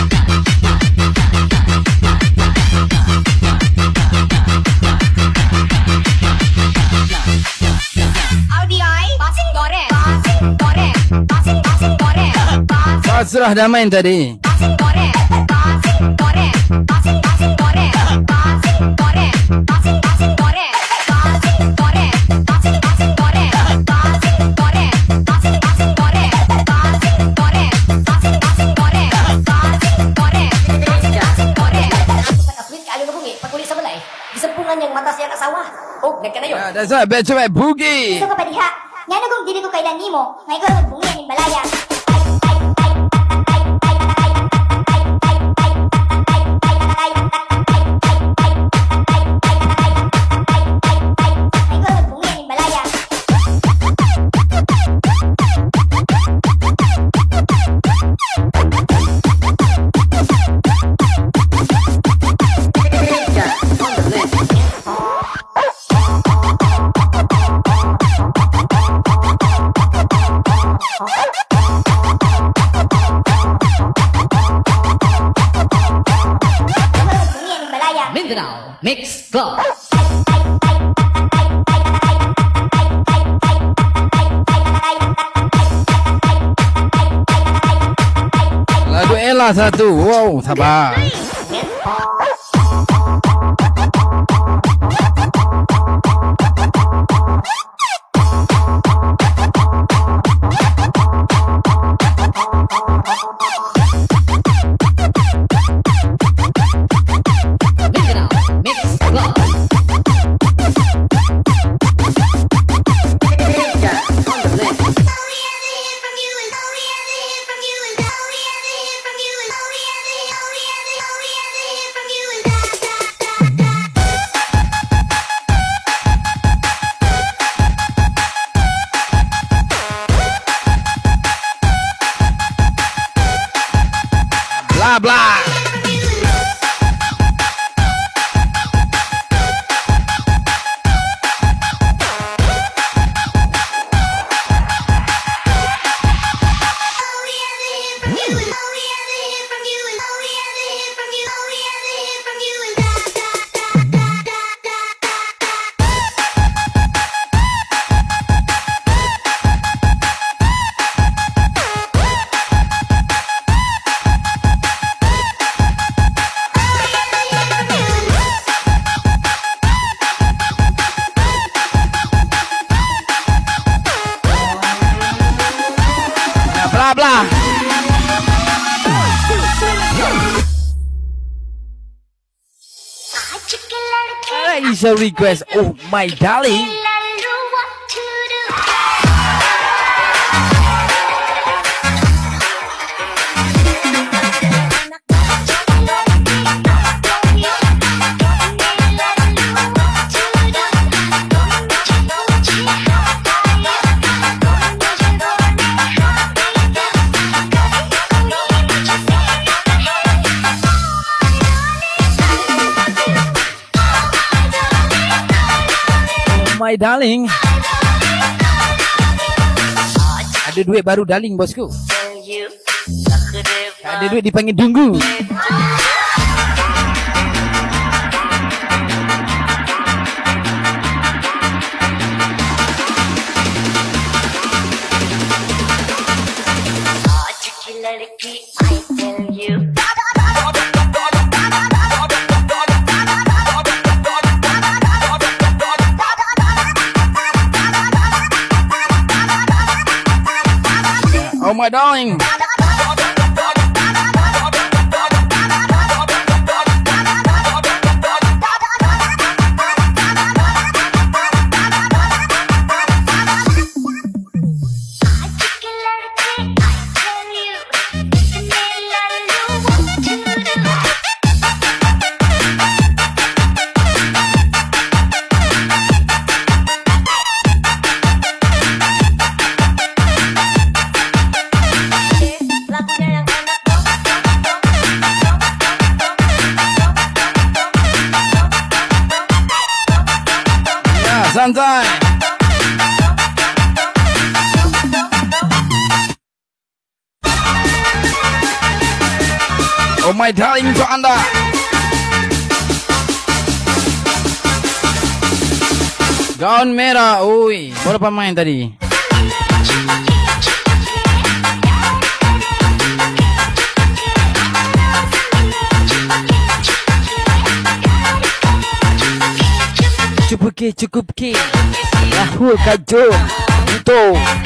RDI, passing goreng, passing goreng, passing goreng, Pasrah dah main tadi. passing goreng, passing goreng, passing goreng, passing goreng, passing goreng, passing goreng, passing goreng, passing goreng, passing goreng, passing goreng, passing goreng, passing goreng. Aswit ke alur bumi, pakulit sa balay. Disempungan yang mata siya kasawa. Oh, nagkanayo. Ya, that's right. Back to back boogie. Gusto ko pa diha. Nga na kung dili ko kailan nimo, ngay ko bungi aning balaya. Mindanao Mix Club. Lagu Ella satu. Wow, sabar. Mindanao Mix Club. Blah blah. Blah blah. Is a request. Oh my darling. My darling. Ada duit baru darling bosku. Tak ada duit dipanggil tunggu. Oh my darling. Santai. Oh my darling, untuk anda. Gaun merah, oi. Berapa main tadi? Cukup ke. Rahul kajol. Itu.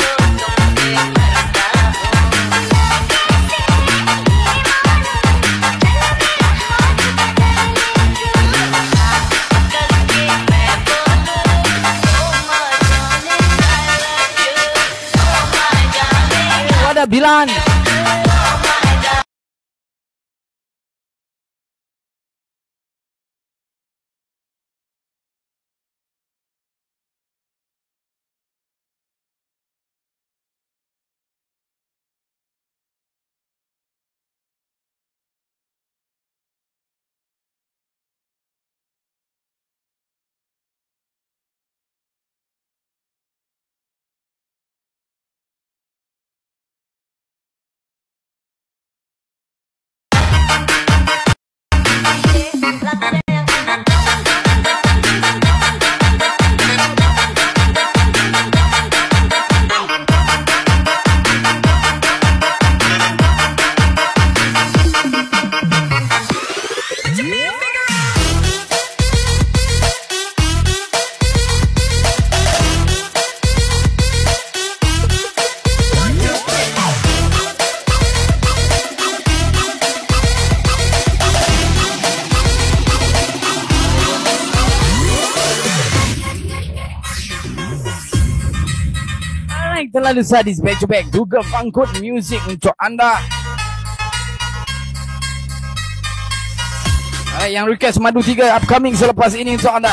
Wadah bilan. Terlalu sadis back to back juga Fangkut Music untuk anda. Yang request Madu 3 upcoming selepas ini untuk anda.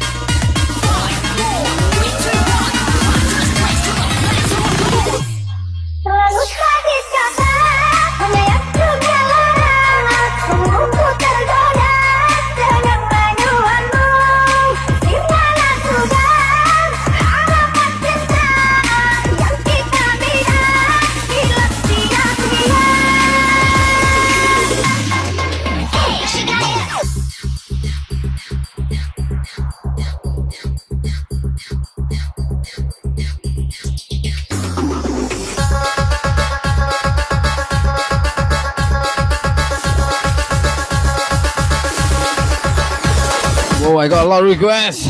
Terlalu sadis kata, hanya yang juga larang. Sungguhku tergoda dengan rayuanmu. Di mana sudah harapan cinta yang kita bina hilang sia-sia. Oh, I got a lot of requests.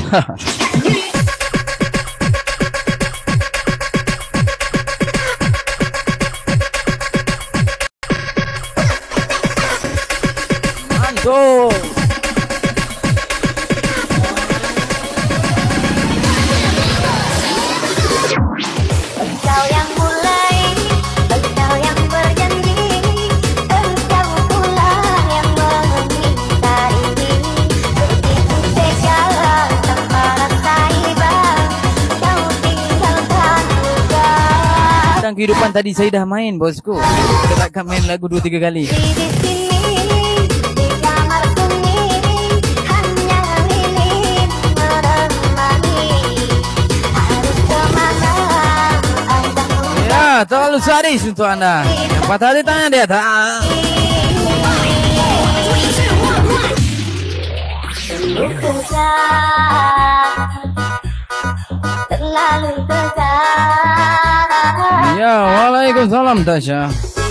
Mantap. Engkau yang mulai, engkau yang berjanji, engkau pula yang meminta ini. Begitu tega tanpa rasa iba, kau tinggalkan luka. Tentang kehidupan tadi saya dah main, bosku. Kita takkan main lagu 2-3 kali. Di sini, di kamar sunyi, hanya lilin menemani. Harus kemana? Entah Bella terlalu sadis untuk anda. Yang patah hati tangan di atas. Terlalu besar. Ya, waalaikumsalam Tasha.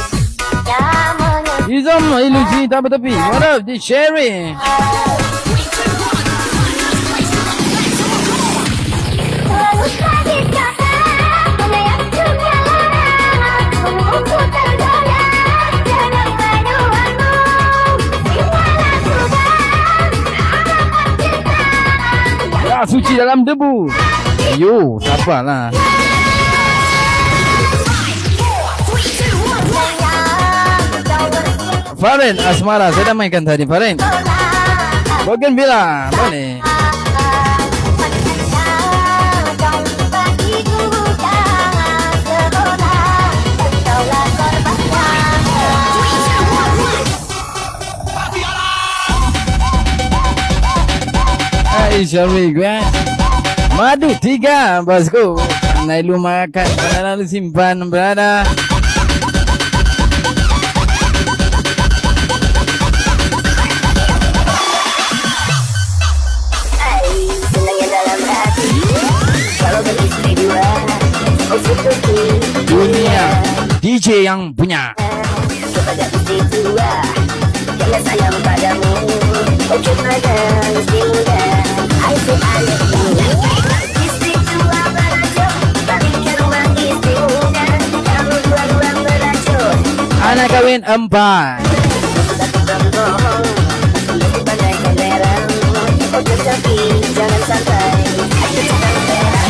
Izam ilusi tak bertepi. What up, di Sherry? Ya, suci dalam debu. Yo, tak apalah. Farin Asmara, saya dah mainkan tadi Farin. Bougainvillea, boleh. Hai, shall we go? Madu 3, bosku. Naik lu makan, pada lalu simpan berada. Dunia DJ yang punya. Kepada istri tua, jangan sayang padamu. Oke pada istri muda, I say I love you. Istri tua beracun, balik ke rumah istri muda. Kamu dua-dua beracun. Anak kawin 4. Berbohong, lebih pandai kelerang. Oke tapi jangan santai. Ayo jangan berang.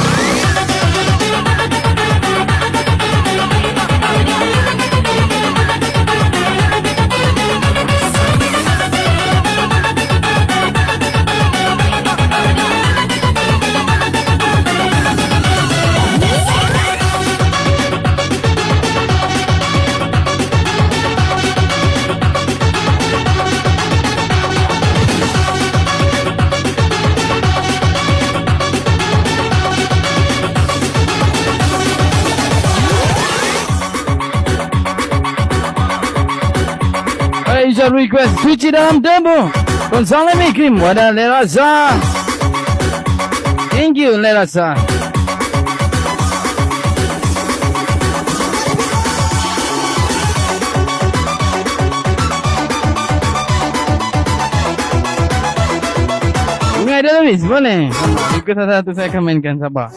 Asia request suci dalam demo. Konsalem Ikrim wadah Lerasa. Thank you Lerasa. Bunga ada Lewis boleh. Ikut satu saya akan mainkan, sabar.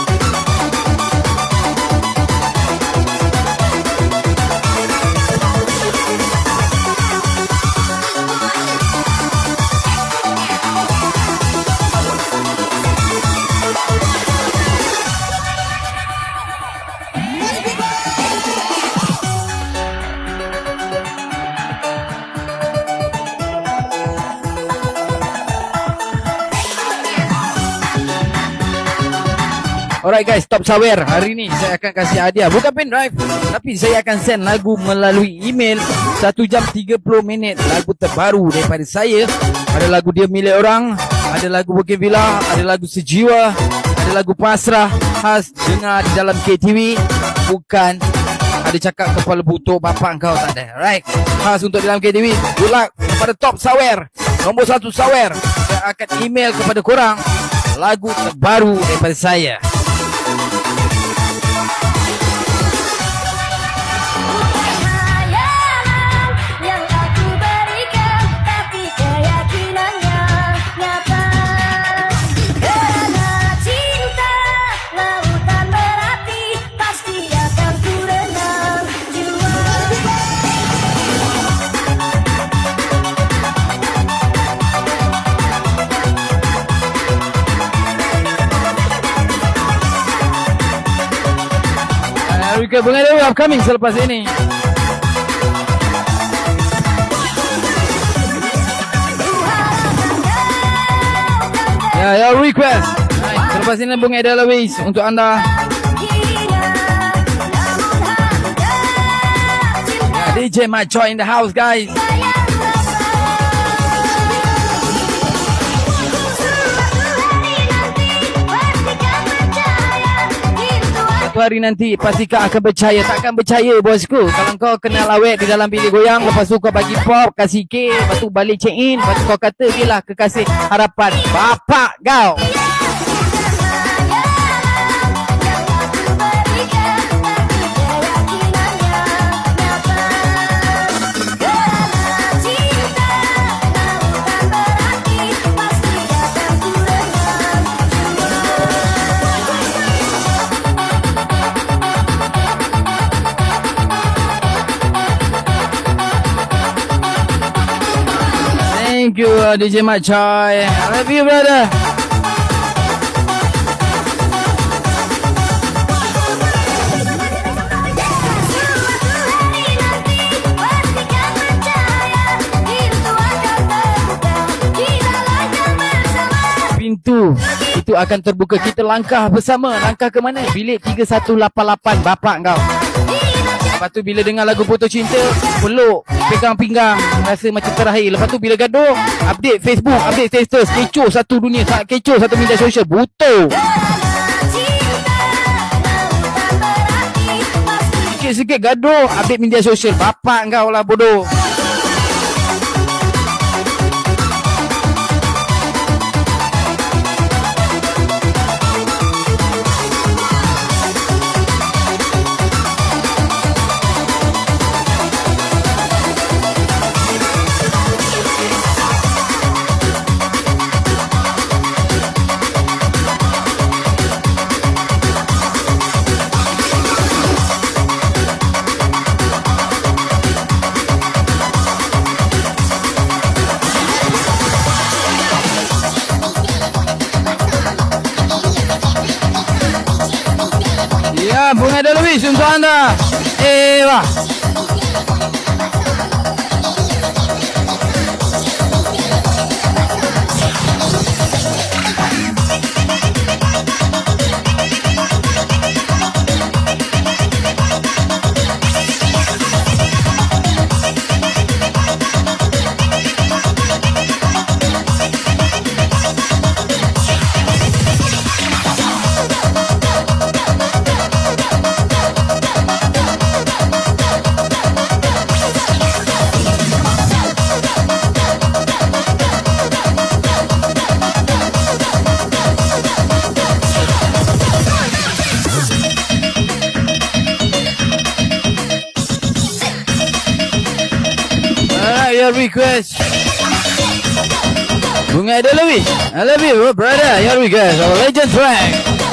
Alright guys, Top Sawer. Hari ni saya akan kasih hadiah. Bukan pen drive, tapi saya akan send lagu melalui email. 1 jam 30 minit lagu terbaru daripada saya. Ada lagu Dia Milik Orang, ada lagu Bougainvillea, ada lagu Sejiwa, ada lagu Pasrah. Khas dengar di dalam KTV. Bukan ada cakap kepala butuh bapak kau, tak ada. Alright, khas untuk dalam KTV. Good luck kepada Top Sawer. Nombor 1 Sawer. Saya akan email kepada korang lagu terbaru daripada saya. Yang aku berikan, tapi keyakinannya nyata. Karena cinta lautan berapi, pasti akan ku renang jua. Rika Bunga Dewi upcoming selepas ini. Ya, your request. Right. Selepas ini Bunga Dewi untuk anda. Ya, DJ Macho in the house guys. Suatu hari nanti pasti kau akan percaya. Takkan percaya bosku. Kalau kau kenal awet di dalam bilik goyang, lepas tu kau bagi pop, kasih K, lepas tu balik check in, lepas tu kau kata dia lah kekasih harapan bapak kau. Thank you DJ Mat Choi. I love you brother. Pintu itu akan terbuka. Kita langkah bersama. Langkah ke mana? Bilik 3188 bapak kau. Lepas tu bila dengar lagu Putus Cinta, peluk, pegang pinggang, rasa macam terakhir. Lepas tu bila gaduh, update Facebook, update status, kecoh satu dunia, tak kecoh satu media sosial, butuh. Sikit-sikit gaduh, update media sosial, bapak kau lah bodoh. Ya, Bunga Dalawis untuk anda. Wah. Your request. Bunga Dalawis, I love you, brother. Your request, our legend track.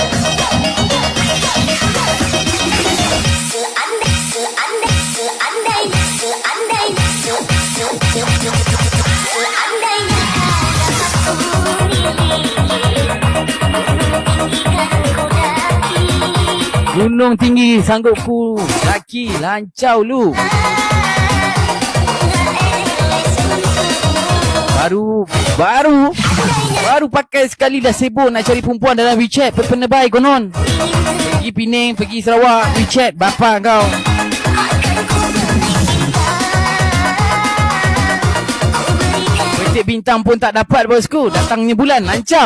Gunung tinggi sanggup ku laki lancau lu. Baru pakai sekali dah sibuk nak cari perempuan dalam WeChat. Penebai konon. Pergi Penang, pergi Sarawak, WeChat bapak kau. Petik bintang pun tak dapat bosku. Datangnya bulan lancau.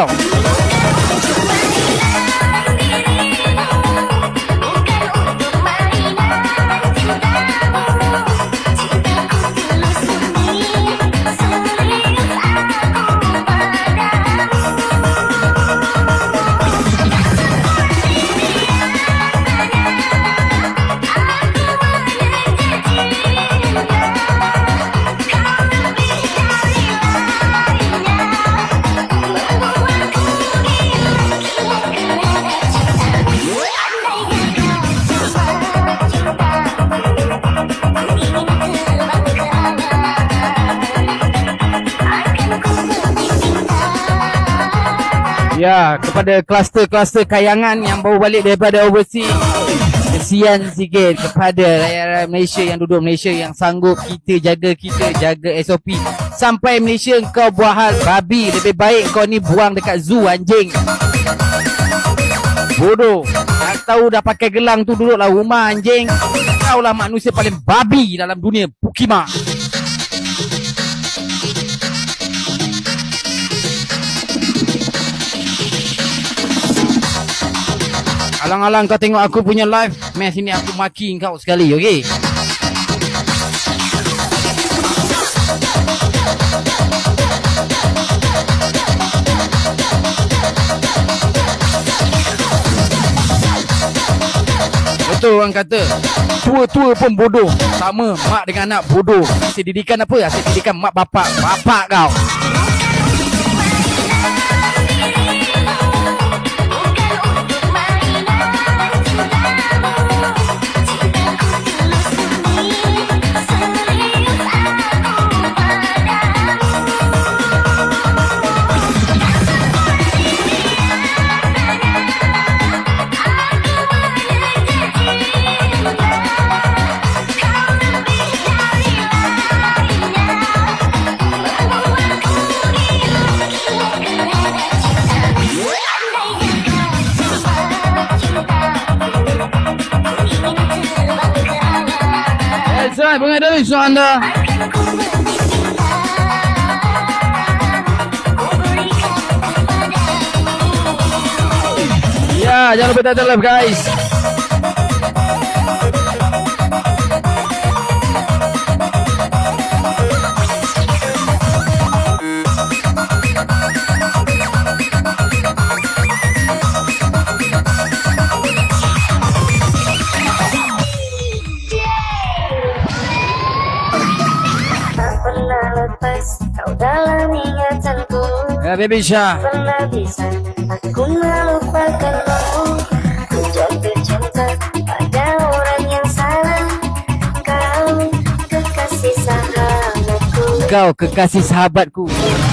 Ya, kepada kluster-kluster kayangan yang baru balik daripada overseas, kesian sikit kepada rakyat Malaysia yang duduk Malaysia yang sanggup kita jaga SOP. Sampai Malaysia kau buat hal babi, lebih baik kau ni buang dekat zoo anjing. Bodoh. Tak tahu dah pakai gelang tu duduklah rumah anjing. Kau lah manusia paling babi dalam dunia Pukima. Alang-alang kau tengok aku punya live, meh sini aku maki kau sekali, okey? Betul orang kata, tua-tua pun bodoh. Sama mak dengan anak bodoh. Asyik didikan apa? Asyik didikan mak bapak. Bapak kau. Saya pengadil suara anda. Ya, jangan lupa tonton live guys. Kau dalam ingatanku, Ya, Baby Syah. pernah bisa aku melupakanmu. Ku jatuh cinta pada orang yang salah. Kau kekasih sahabatku. Kau kekasih sahabatku.